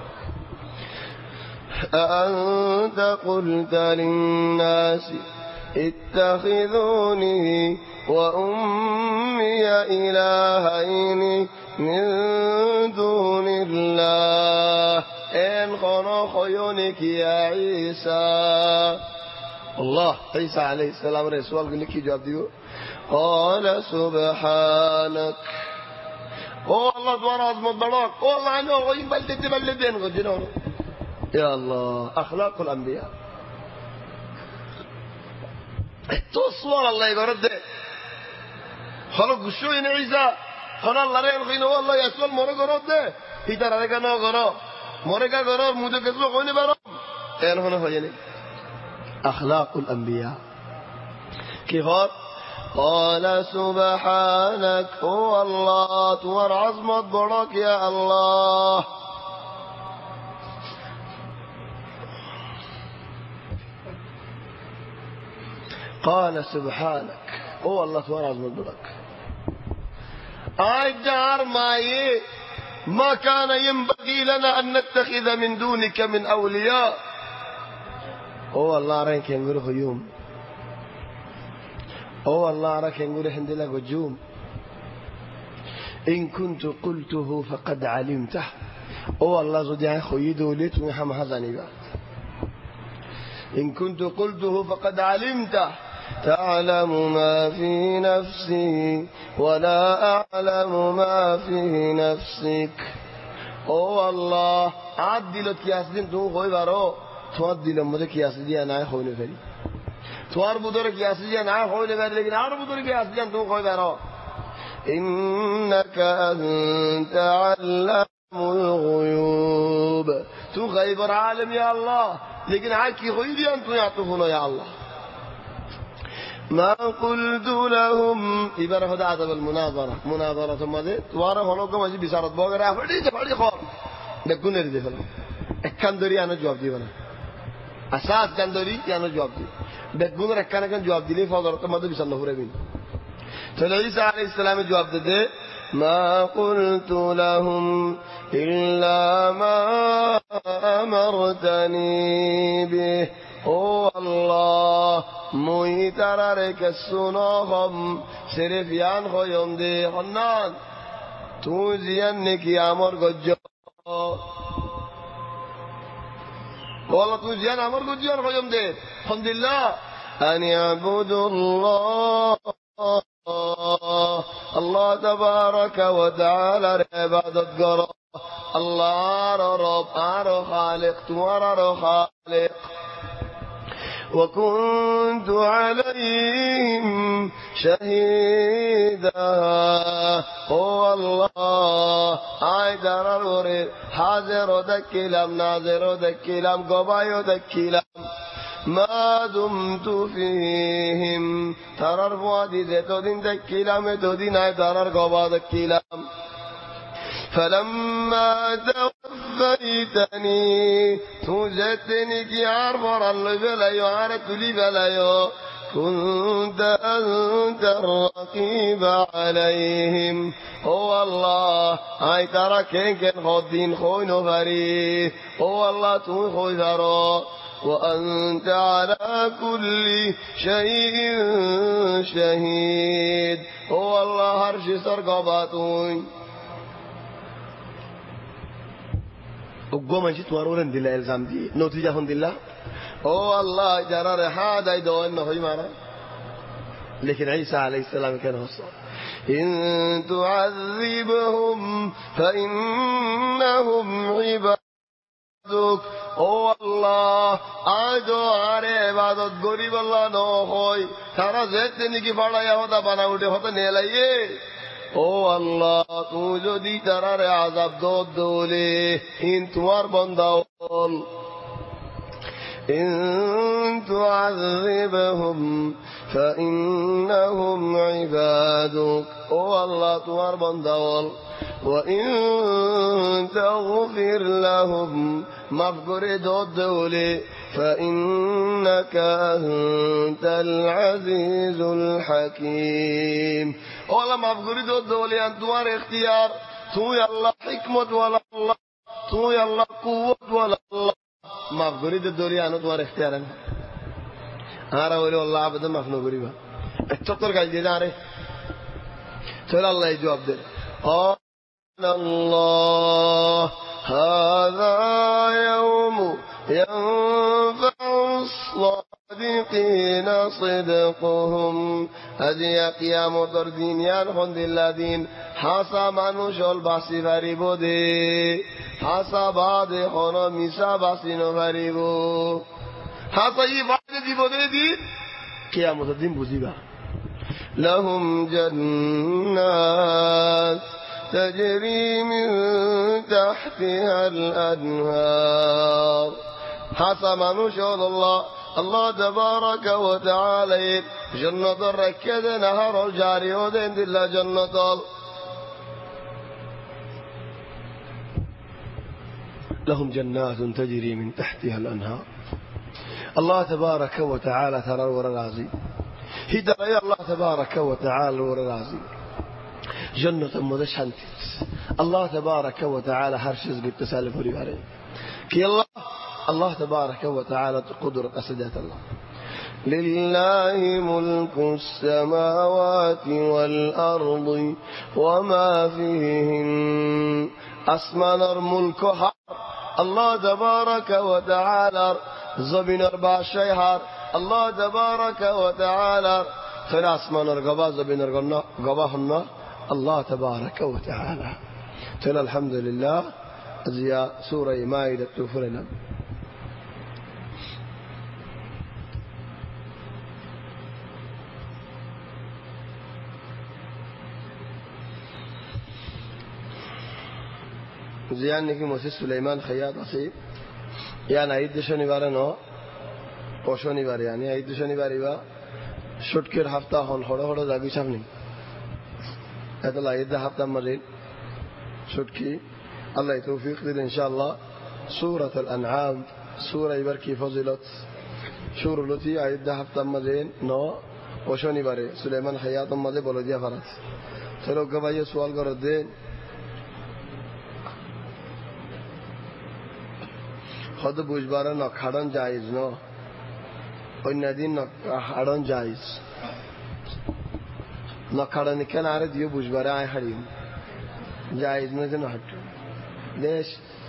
أأنت قلت للناس اتخذوني وأمي إلهين من دون الله إن خنو خيونك يا عيسى الله عيسى عليه السلام رسول قال لك جواب ديو قال سبحانك الله دوار عظمت بلاك الله عنه غيب بلدين غجنون يا الله أخلاق الأنبياء تصور الله يقرد خلق الشوين عيسى خلق الله رأي الخينة والله يسوى المرق رد إذا رأيك نو قرأ مرق قرأ مجھے کسو خونے برام این ہونا ہو جانے أخلاق الأنبياء كيف قال سبحانك هو الله توار عظمت برك يا الله قال سبحانك او الله توار عظمت بدك دار ماي ما كان ينبغي لنا أن نتخذ من دونك من أولياء او الله رأيك ينقره يوم او الله رأيك ينقره هندلك وجوم إن كنت قلته فقد علمته او الله زدي خويدو ليت ويحم حزني بعد إن كنت قلته فقد علمته تعلم ما في نفسي ولا أعلم ما في نفسك او الله عدل كياسدين تو خوي بارو تعدل مده كياسدي انا خوي نفري توار بدر كياسدي انا خوي نفري لكن ار بدر كياسدي تو خوي بارو إنك أنت علام الغيوب تو غيبر عالم يا الله لكن عاكي غيبي أنتم يعطفون يا الله ما قلت لهم إبارة هذا عذاب مناظرة ثم ذي توارا هنوكم أجي بسارة بوغرا فردي خور دكون ريدي فلو اكندري أنا جواب دي بنا أساس كندري أنا جواب دي دكون ركانا كان جواب دي لي فوضر ثم ذي بسان نفر بين فالعيسى عليه السلام جواب دي ما قلت لهم إلا ما أمرتني به او الله مويترارك السنوهم سرفيان خويم دي حنان توزيانك يا امر گجو والله توزيان امر گجو خويم دي الحمد لله ان يعبدوا الله الله تبارك وتعالى عبادة قرى الله رب خالق توار خالق وكنت عليهم شهيدا هو الله عيدر الوري حاضر دكيلام ناظر دكيلام قبايو دكيلام ما دمت فيهم ترر فوادي زيتو دين دكيلام تودين عيدر قبا دكيلام فلما توفيتني توجدتني كي عرفر اللي بلايو عارت لي بلايو كنت أنت الرقيب عليهم هو الله هاي ترى كن خدين خوين فريد هو الله تون خوي ذرا وأنت على كل شيء شهيد هو الله هرش سرقباتون وقوم جيت ورورن دلا الزام دي نتيجة هون دلا او الله جرى هذا يدور انه يمانا لكن عيسى عليه السلام كان هصا إن تعذبهم فإنهم عبادك او الله آجو آره عبادت غريب الله نو خوي ترى زيتني کی پڑا یا ہوتا بنا اٹھے ہوتا نیلائیے او اللہ تو جو دی ترار عذاب دو دولے ان توار بنداول ان تعذبهم فإنهم عبادك او اللہ توار بنداول وإن تغفر لهم مغفر دو دولے فإنك أنت العزيز الحكيم اولا مغفر دو دولے انتوار اختیار تو یا اللہ حکمت والا اللہ تو یا اللہ قوت والا اللہ مغفر دو دولے انتوار اختیار آرہ ولی اللہ عبد مغفر قریبا اتطر کا جدید آرہ تو اللہ جواب دے الله هذا يوم ينفع الصادقين صدقهم هذه قيام دردين ينخند الذين حاسا منوش البحثي فريبو دي حاسا بعد خونا ميسا بحثي نفريبو حاسا يفعل دي بودي دي قيام الدين بوزيبا لهم جنات تجري من تحتها الأنهار حسب نشهد الله تبارك وتعالى جنة الركض نهر الجاري ودين دل جنة لهم جنات تجري من تحتها الأنهار الله تبارك وتعالى ترى ورغازي هداية الله تبارك وتعالى ورازي جنة مدشنت الله تبارك وتعالى هرشز بالتسالف وريباري كي الله تبارك وتعالى قدرة أسدات الله لله ملك السماوات والأرض وما فيهن أسمان الملك الله تبارك وتعالى زبين أربع شهر الله تبارك وتعالى خير أسمان الغبا زبين الغبا الله تبارك وتعالى تلا الحمد لله زي سورة مائدة تفرنا زيان نكي موسى سليمان خياط أصيب يعني عيد شنبار نو أو شنبار يعني عيد شنبار يبا شتكر هفتا هون خورا خورا زاگی شافني هذا عيد هفتا مرين شتكي الله توفيق لنا إن شاء الله سورة الأنعام سورة يبركي فضيلت شور لطي عيد هفتا مرين نو أو شنبار سليمان خياط ماذا بولديا فرات تلو كباية سؤال كردين خود بوجبارا نخارن جایز نو اوی ندین نخارن جایز نخارن کن آره دیو بوجبارا آی خریم جایز نزد نهتو لیش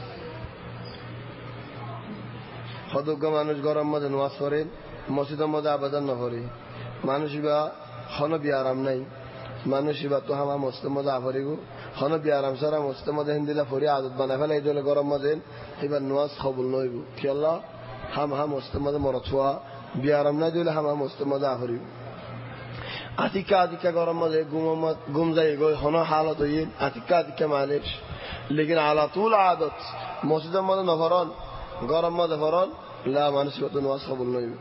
خود اوگا مانوش گرم مده نواز فرین مسجد مده آبادان نفری مانوشی با خانو بیارم نی مانوشی با تو همه مسجد مده آفریگو خانو بیارم سر مسجد مده هندیلا فری عادت بنه فلی ایدول گرم مده ایبا نواز قبول نویگو که الله هم مسجد مده مرتوا بیارم ندیول هم مسجد مده آفریگو اتیکا گرم مده گم زایی گوی خانو حالت وین اتیکا معلش لیکن على طول عادت مسجد مده نفران گرم مده فران لا مانوشی با تو نواز قبول نویگو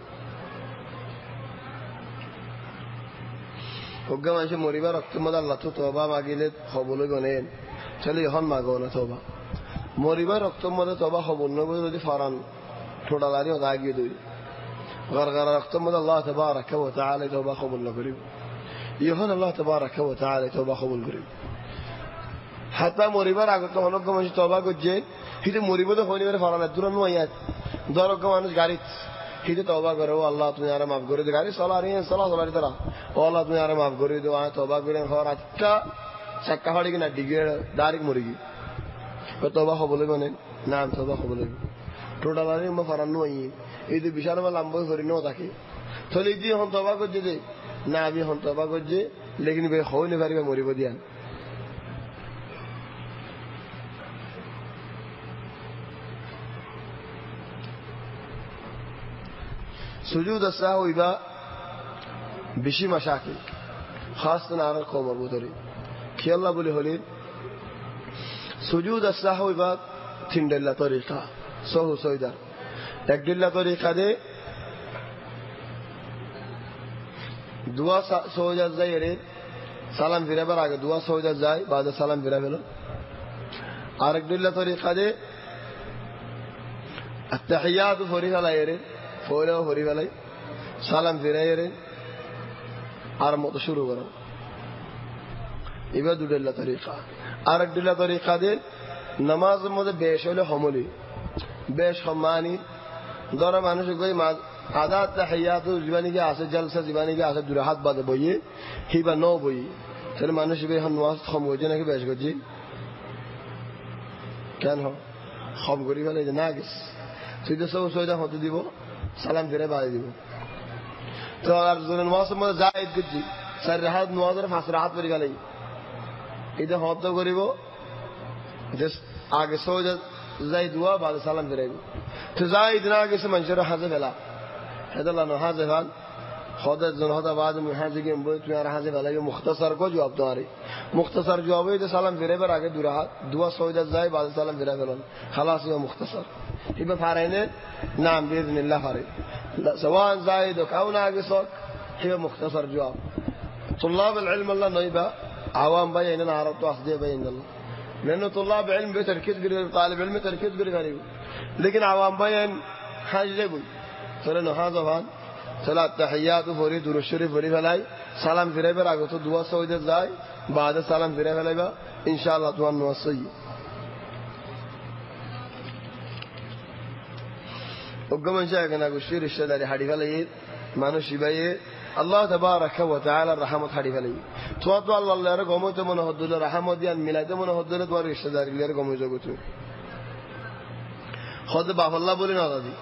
وقت ما إنشاء مريبا ركت مدى الله توبا ما قيلت خبولو جنين چلی هن ما گونه توبا مريبا ركت مدى توبا خبولو بود ودی فاران تودا داری و داگی دوی غرغر ركت مدى الله تبارك وتعالى توبا خبولو قريب يهون الله تبارك وتعالى توبا خبول قريب حتى مريبا ركت هنو قم إنشاء توبا قد جين هيد مريبا دو خوني بره فاران دوران نوعیت دارو قم انش گاریت هیچ توبه کرو الله تو یارم معاف کری دگاری سالاری سالاری ترا الله تو یارم معاف کری دو آن توبه کرین خورات کا شکا هاری کی ندیگر داریک موریگی تو توبه خبوله کنن نام توبه خبوله توڑالاری ما فرانو ایی ایدی بیشتر ما لامبوی فرینو تاکی تو لیدی هم توبه کجی دی نامی هم توبه کجی لیکن به خوی نفری به موری بدیان سجود السهو يبقى بشي مشاكل خاصة على القوم مربوطين كي الله بولي هولين سجود السهو يبقى تندل طريقة سهو سويدار تقدل طريقة دي دعا سوجا زي سلام فيرا براغ دعا سوجا زي بعد سلام فيرا فيلو عارك دل طريقة دي التحيات فريقة لا يرين فوله فري والي سلام فيريرين أرمط شروع كرو يبدو دل طريقة أرك دل طريقة دل نماز مود بيش ولا حمولي بيش خماني دورة مانوش کوئی عادات تحيات زباني کے آسے جلسة زباني کے آسے دراحات بعد بوئي هيبا نو بوئي سر مانوش بي هم نواز خموجي نكي بيش گجي كان هو خم گري والي ناقص سيدة سويدا هو تديبو سلام فيرا بعد ديبو تو أرزون نواز مود زائد گجي سر رحات نواز رف حسرات وري گالي إذا هو تو گريبو جس آگے سويدا زائد هوا بعد سلام فيرا تو زائد ناقص منشر حذف لا هذا الله نحذفان خدا زن هذا بعد من حذف کے بود میرا حذف لا مختصر کو جواب تمہاری مختصر جواب ہے تو سلام فيرا پر آگے دعا سويدا زائد بعد سلام فيرا فلان خلاص یہ مختصر يبقى فارين نعم بإذن الله فارين سواء زائد أو ناقص هي مختصر جواب طلاب العلم الله نيبا عوام بيننا عرب واحدة بين الله لأنه طلاب علم بتركيز قريب طالب علم تركيز قريب لكن عوام بين حاجة يقول فلانه هذا فان তাহলে আত্তাহিয়াতু পড়ি দুরূদ শরীফ পড়ি ফেলাই সালাম ফিরাইবার আগে তো দোয়া সওয়াইতে যায় বাদে সালাম ফিরাই ফেলাইবা ইনশাআল্লাহ তোমার নামাজ সহি ওগমন যায় কেন গুশির রিশতাদারি হাড়ি ফেলাই মানুষ ইবাইয়ে আল্লাহ তাবারাকা ওয়া তাআলা রহমত হাড়ি ফেলাই তো আল্লাহর গমতে মনে হদ্দুল রহমত দিয়ান মিলাইতে মনে হদ্দুল তোমার রিশতাদারি এর গমই জগত খোদ বাফাল্লাহ বলি না দাদি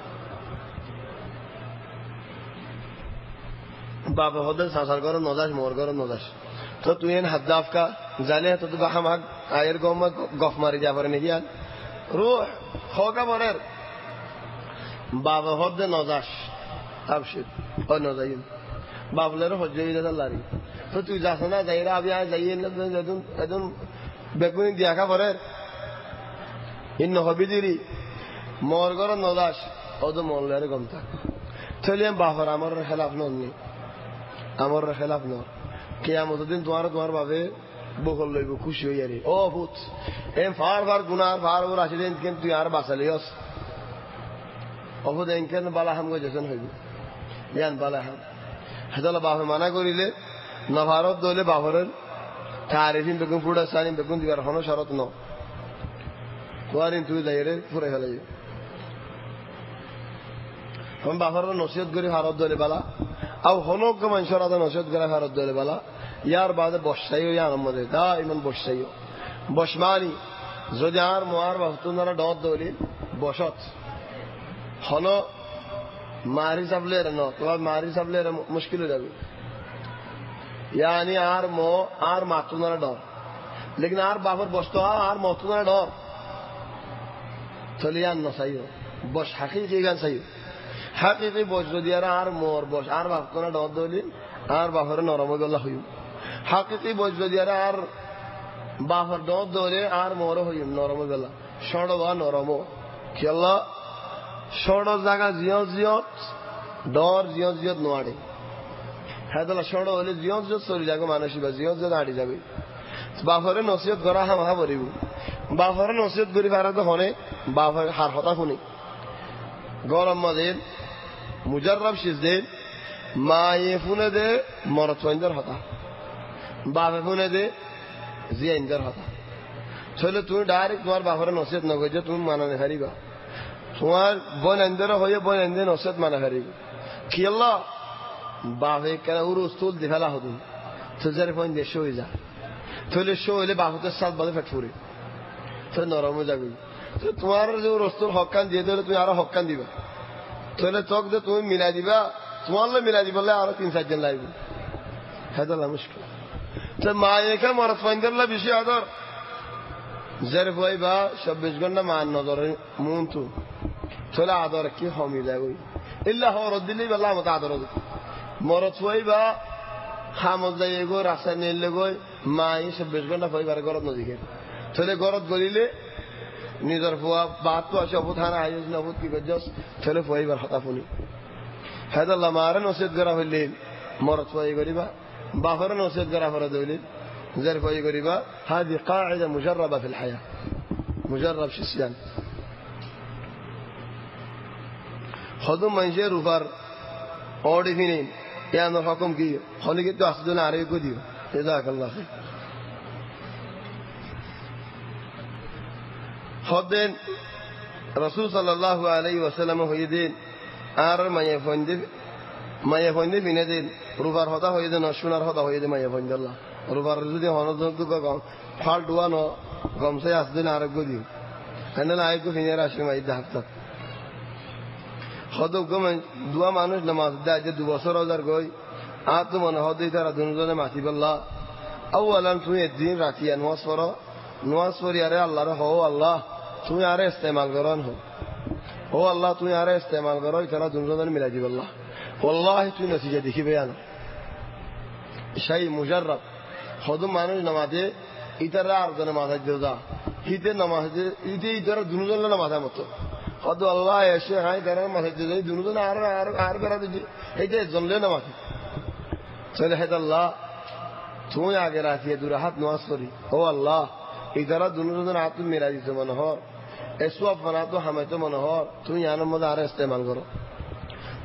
বাবা হদে সাসার ঘর নজাস মোর ঘর নজাস তো তুই এন হাদ্দাফ কা জানে তো তুই হামাক আয়ের গম গফ মারি যা পারে নাকি রুহ খোকা বরের বাবা হদে নজাস আবশির ও নজাইম বাবলের হজ্জই দাদা লারি তো তুই যাস না যাইরা আবি আয় যাইয়ে একদম বেগুনি দিয়াখা পরের ইন হবিদিরি মোর ঘর নজাস ওদো মোল্লের গম থাক চলিয়ে বাবার আমার খেলাফ ননি আমার খেলাফ ন কিয়ামত দিন তোমার ভাবে বকল লইব খুশি হই আরে ও ভূত এম ফার গুনার ফার ওর আসি দিন কিন্তু তুই আর বাঁচালিস অবুদ এনকেন বালা হাম গো যেন হইব জ্ঞান বালা হাম হেদলা বাপে মানা করিলে না ভারত দলে বাপরের তারিফিন বেগুন পুরা সানিম বেগুন দিবার হন শরত ন তোয়ারিন তুই যাইরে ফুরে ফেলাই हम बाफर नसीहत करी भारत दले बाला अब हनोक के मंशर आदा नसीहत करे भारत दले बाला यार बाद बसाइयो यार मदे दा इमन बसाइयो बसमानी जजार मोर वक्तुनारा डॉट दली बसत हनो मारी सबले न तो मारी सबले मुश्किल हो जाबे यानी आर मातुनारा डॉट लेकिन आर बाफर बसतो आर मातुनारा डॉट चलियान नसाइयो बस हकीकी गान सही হাকিকি বজ্র দিয়ারা আর মোর বস আর বাপকনা ডর দলি আর বাপরে নরম গলা হইম হাকিকি বজ্র দিয়ারা আর বাপর ডর দলে আর মোর হইম নরম গলা সড় বা নরম কি আল্লাহ সড় জায়গা জিয়ত ডর জিয়ত নোয়াড়ে হেদলা সড় হলে জিয়ত চলি যাবে মানুষই বা জিয়ত আড়ি যাবে বাপরে নসিহত করা হামা পড়িব বাপরে নসিহত করি ভারত হনে বাপরে হার হতা শুনি গরম মাদের মুজাররব শিজদে মায়ে ফুনে দে মরত ফাইন্দার হতা বাপে ফুনে দে জিয়াইন্দার হতা চলে তুমি ডাইরেক্ট তোমার বাপরে নসিহত নগর যে তুমি মানানে হারিবা তোমার বোন আন্দার হয়ে বোন আন্দে নসিহত মানা হারিবা কি আল্লাহ বাপে কেন উরু স্থুল দিফালা হতুন তো যারে ফোন দিয়ে শো হয়ে যা তাহলে শো হইলে বাপতের সাথ বাদে ফেট ফুরে তো নরমও যাবি তো তোমার যে রস্তুর হকান দিয়ে দিলে তুমি আরো হকান দিবা তাহলে চক যে তুমি মিলাই দিবা তোমার মিলাই দিবা আরো 3-4 জন লাগবে হেদলা মুশকিল তো মায়েকে মরত ফাইন্দারলা বেশি আদর যারে ভাইবা 24 ঘন্টা মান নজর মন তো তাহলে আদর কি হমি যায় ওই ইল্লা হরদ দিলি বলা মত আদর মরত ভাইবা খামত যাই গো রাস্তা নিলে গই মাই 24 ঘন্টা ভাইবার ঘরত নজিকে তাহলে ঘরত গলিলে নিজের ফুয়া বাত তো আসে অবধান আয়োজ নবুত কি গজস ছেলে ফুয়াইবার হতা ফুনি হেদাল্লাহ মারে নসিহত করা হইলে মরত ফুয়াই করিবা বাপরে নসিহত করা ফরজ হইলে যার ফুয়াই করিবা হাদি قاعده مجربه في الحياه مجرب شسيان خدم منجر اوپر اوڑی فينين يا نو حكم کی خلی کی تو اسدنا اره کو دیو جزاک اللہ خیر خدن رسول صلى الله عليه وسلم هيدين আর মায়ে ফন্দি বিনে দিন রুবার হতা হয়ে দেন সোনার হতা হয়ে দে মায়ে ফন্দি আল্লাহ রুবার যদি হনজন্তু গম ফাল ডুয়ানো গমসে আসদিন আরোগ্য দিও কেন আইকো ফিনে আসে মাই দাহতা হদ গম দুয়া মানুষ নামাজ দেয় যে 2 বছর রোজার গই আর তো মনে হদে তারা দুজনে মাতি বল্লাহ আউয়ালান তুই দিন রাখিয়া নওয়াজ পড়ি আরে আল্লাহর হো আল্লাহ তুই আরে ইস্তেমাল করন হো আল্লাহ তুই আরে ইস্তেমাল করো তারা দুজনে মিলাই দিব আল্লাহ والله তুই নতিজা দেখি বেয়ান শাই মুজাররব হদ মানুষ নামাজে ইতারা আর জন নামাজ দিদা হিতে নামাজ ইতে ইতারা দুজন নামাজ মত হদ আল্লাহ এসে হাই তারা নামাজ দিদা দুজন আর বেরা দিদি এইতে জনলে নামাজ চলে হে আল্লাহ তুই আগে রাখিয়ে দুরাহাত নামাজ পড়ি ও আল্লাহ ইতারা দুজন হাত মিলাই দিতে মনোহর এসব বানা তো হামে তো মনোহর তুই জানো মধ্যে আর ইস্তেমাল করো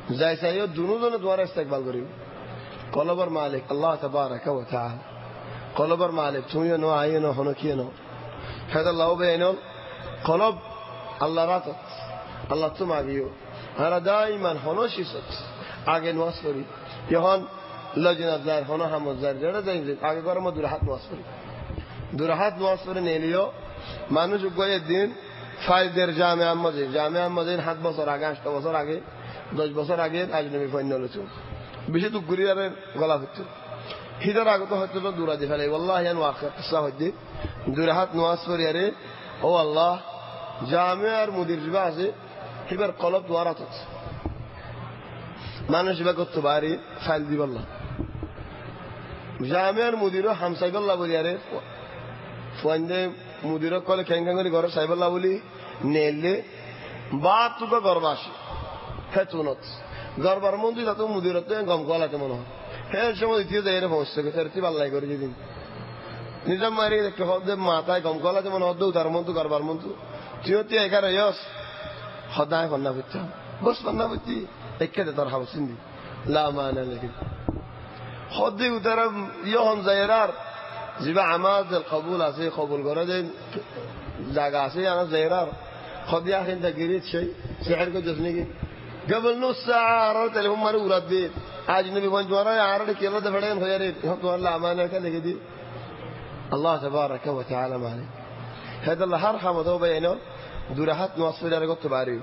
যাই চাইও দুজনে তোমার ইস্তেকবাল করিব কলবর মালিক আল্লাহ তাবারাকা ওয়া তাআলা কলবর মালিক তুমিও নো আইও নো হনো কিও নো হেদা লাউ বেনল কলব আল্লাহ রাত আল্লাহ তুমি আগিও আর দাইমান হনো শিসত আগে নামাজ পড়ি যখন লজনাত যায় হনো হামজ যায় যেটা যাই আগে করে মো দুই হাত নামাজ পড়ি দুই হাত নামাজ পড়ে নিলিও মানুষ গয়ে দিন ফাইদের জামিয়া মসজিদ 7 বছর আগে 8 বছর আগে 10 বছর আগে আজনবী ফৈন্য লইছো বেশি তো গুরিয়ারের গলা হচ্ছে হিদার আগে তো হয়তো দূরা দি ফেলে ওয়াল্লাহি আন ওয়াকিয়া কিসা হইছে দুই হাত নামাজ পড়ি আরে ও আল্লাহ জামিয়ার মুদির জিবা আছে হিবার কলব দোয়ারা আছে মানুষ বা করতে পারি ফাইল দিব আল্লাহ জামিয়ার মুদিরও হামসাইবাল্লাহ বলি আরে ফোয়াইন্দে মুদিরও কলে খেঙ্গাং করে ঘরে সাইবাল্লাহ বলি নেলে বা তুকে গর্বাসী হেতুনত গর্বার মন্দির যাতে মুদিরত গম গলাতে মনে হয় হ্যাঁ সময় দ্বিতীয় জায়গায় পৌঁছতে তেরতি পাল্লাই করে যেদিন নিজম মারি দেখতে হদ্দে মাথায় গম গলাতে মনে হদ্দ উদার মন্তু গর্বার মন্তু তুই এগারো ইয়স সদায় কন্যা বুঝছি বস কন্যা বুঝছি একে তোর হাউস চিন্দি লামানা লেখি হদ্দে উদার ইয়ন জায়গার যিবা আমাজ কবুল আছে কবুল করে যে জায়গা আছে আমার জায়গার খদিয়া খেলতে গিরিত সেই শেয়ার করে যাস নাকি قبل نص ساعة عرضت لهم مرة ورديت عاج النبي وين جوارا عرض كيلو دفعين خيرين يحطوا الله أمانة كذا كذي الله تبارك وتعالى مالي هذا الله هرحم وذو بينه درحت نوصل إلى رقبة باريو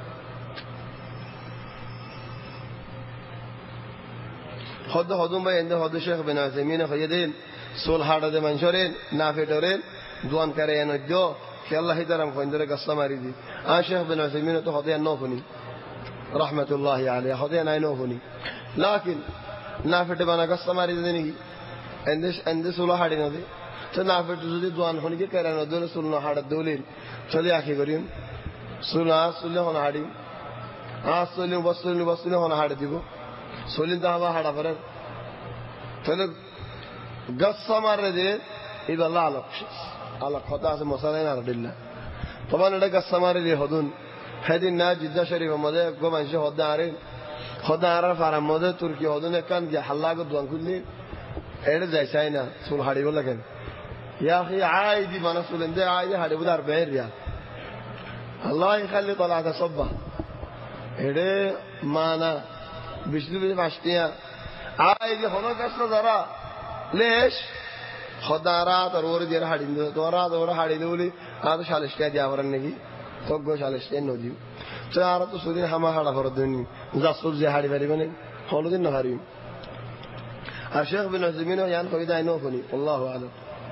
خدهم بينه خد الشيخ بن عثيمين خيدين سول هذا منشورين نافذورين دوان كريان الجو في الله يدرم خيندرك السماريدي الشيخ بن عثيمين تو خديه النوفني رحمة الله عليه خديه ناينوفني لكن نافذ بنا كسماري ديني عند سول هذا نادي تنافذ تزودي دوان خوني كيران دول سول هذا دولين چلي آخي كريم سول هون هادي سول بسول هون هذا ديبو سولين ده هذا فرق فلك قسمار ده إذا الله على خطأ سے مسائل نہ رڑلا طبعا لڑا قسمار دي هدون هذه ناجدة شريفة مده قوم شيء هدا عارين هدا عارف فرام مده تركيا هدون كان جا حلاق دوان كلي إير زي ساينا سول هاري ولا كان يا أخي عايدي ما نسولين ده عايدي هاري بدار بير يا الله يخلي طلعت صبة إير مانا بيشتري بمشتيا عايدي هنا كسر ذرا ليش خدارات اور دیر ہاڑین دورات اور ہاڑین ولی آد شالشتے دیاورن نگی توگو شالشتے نودیو چارا تو سودین ہما ہاڑا فردونی زاسول زی ہاڑی بری بنے ہولو دین نہاریم الشيخ بن عثيمين یان قیدا اینو کنی والله اعلم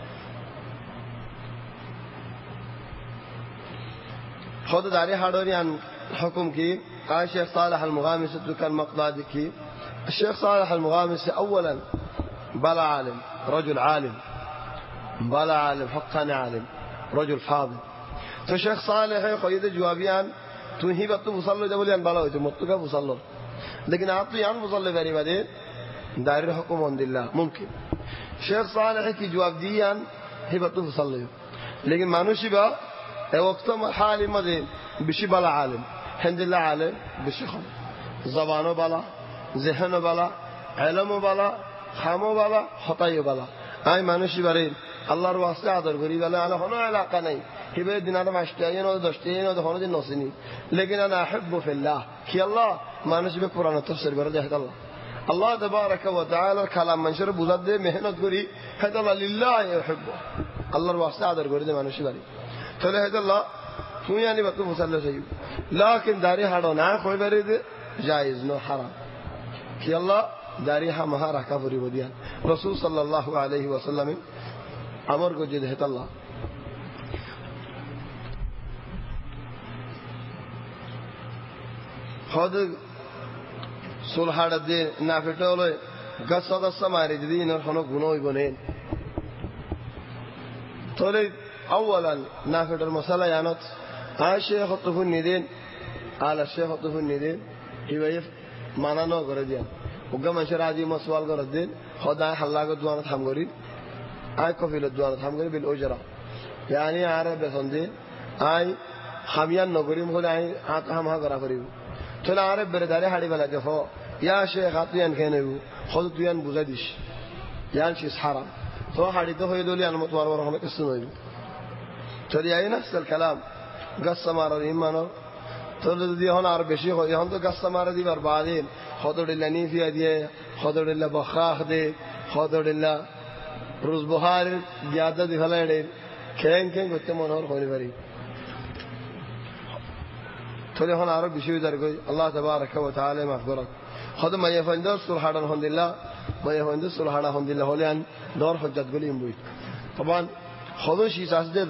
خود داری ہاڑوریان حکم کی الشيخ صالح المغامس كان مقداد کی الشيخ صالح المغامس اولا بلا عالم رجل عالم بلا عالم حقا عالم رجل فاضل تو شيخ صالح قيد جوابيان تو هي بتو مصلي جبليان بالا هيته متوكا مصلي لكن آپ يان مصلي غري بعدين دائر الحكم عند الله ممكن شيخ صالح کی جواب دیان هي بتو مصلي لكن مانوشي با وقت حالي مدين بشي بلا عالم الحمد لله عالم بشي خم زبانه بالا ذهنه بالا علمه بالا خامو بالا خطايو بالا اي مانوشي برين আল্লাহর ওয়াস্তে আদর করি বলে আলা কোনো এলাকা নাই হিবে দিনাতে মাস্টাইন ও দশটিন ও কোনো দিন নসিনি লেকিন انا احب في الله কি আল্লাহ মানুষ বে কোরআন তাফসীর করে দেখে আল্লাহ আল্লাহ تبارك وتعالى কালাম মানুষের বুঝাতে দে মেহনত করি হেদাল্লাহ লিল্লাহ يحب আল্লাহর ওয়াস্তে আদর করে দে মানুষ বাড়ি তাহলে হেদাল্লাহ তুই আনি বাতু মুসাল্লা চাই لكن দাড়ি হাড়ো না কই বাড়ি দে জায়েজ নো হারাম কি আল্লাহ দাড়ি হামহা রাখা পরি বদিয়ান রাসূল সাল্লাল্লাহু আলাইহি ওয়াসাল্লাম امر کو جد ہے اللہ خود سلحاد دین نافٹولے گسد سماری دین اور خنو گنوی بنین تولے اولا نافٹ المسألة یانت الشيخ الطفل ندین على الشيخ الطفل ندین هیویف مانا نو کرے دیا وگا منشر عادی مسوال کرے دین خدا حلا کو دوانت ہم گرید آي كفيل الدوان تحمل بالأجرة يعني عارف بسندي آي خميان نقولي مخد آي هم ها قرا فريو تلا عرب برداري حدي بلا جفو يا شيخ أطيان كانوا خذوا طيان بوزاديش يعني شيء حرام تو حدي تو يدولي أنا متوار ورهم كسنوي ترى أي نفس الكلام قصة ما ردي ما نو تقول دي هون عرب شيخ يهون تو قصة ما ردي بربادين خذوا لنا في هدية خذوا لنا بخاخ دي خذوا لنا روز بخار زیادہ دکھلا ہے کہیں گتے منور ہونے بری تھوڑے ہن عرب بشوی در کوئی اللہ تبارک و تعالی مغفرت خود ما يفندر صلحان الحمد لله ما يفندر صلحان الحمد لله هولان دور حجت قليم بيت طبعا خذوا شيء اساس ده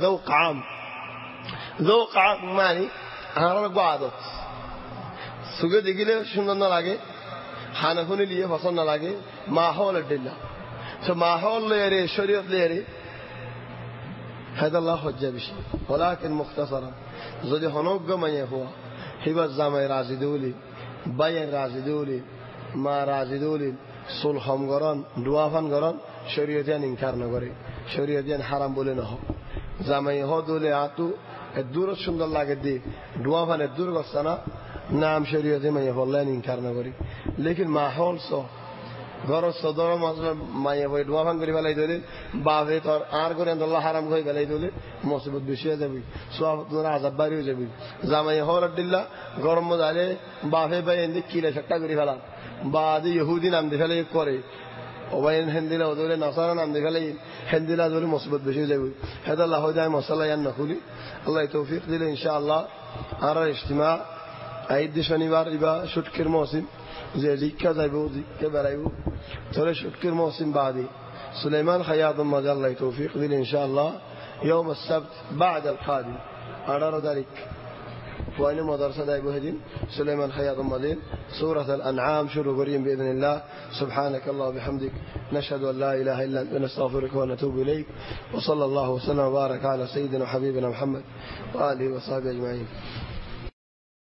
ذوق عام معنی انا قعدت سوگه دیگه সুন্দর না লাগে খানাখুনি লিয়ে পছন্দ না লাগে মাহৌল দিল্লা তো মাহৌল ليري شريعه ليري هذا الله حجه بشي ولكن مختصرا زدي هنوق ما هو هبه زمای رازی دولی باین رازی دولی ما رازی دولی صلحم گران دوافن گران شریعتیان انکار نگری شریعتیان حرام بوله نه زمای ها دولی اتو الدور সুন্দর লাগে دی دوافن الدور گستنا نام شریعتی ما والله انکار نگری لیکن ماحول سو ঘর সদর মায়ে বই দোয়াফান করে ফেলাই দিলে বাপে তোর আর করে আল্লাহ হারাম করে ফেলাই দিলে মুসিবত বেশি হয়ে যাবে সব তোর আযাব বাড়ি হয়ে যাবে জামাই হওয়ার দিল্লা গরম মজালে বাপে ভাই এন্দি কিলে সট্টা করে ফেলা বাদ ইহুদি নাম দিয়ে ফেলে করে ওবাইন হিন্দিলা ওদলে নাসারা নাম দিয়ে ফেলে হিন্দিলা ওদলে মুসিবত বেশি হয়ে যাবে হেদা আল্লাহ যায় মশলা ইয়ান নখুলি আল্লাহ তৌফিক দিলে ইনশাআল্লাহ আর ইজতিমা ঈদ শনিবার ইবা শুটকির মৌসুম زي ديكا زيبو ديكا برايبو ترى شكر موسم بعدي سليمان خياط مجال الله توفيق دين إن شاء الله يوم السبت بعد القادم أرى ذلك وأنا مدرسة دايبو هدين سليمان خياط مدين سورة الأنعام شروع قريم بإذن الله سبحانك الله وبحمدك نشهد أن لا إله إلا أنت نستغفرك ونتوب إليك وصلى الله وسلم وبارك على سيدنا وحبيبنا محمد وآله وصحبه أجمعين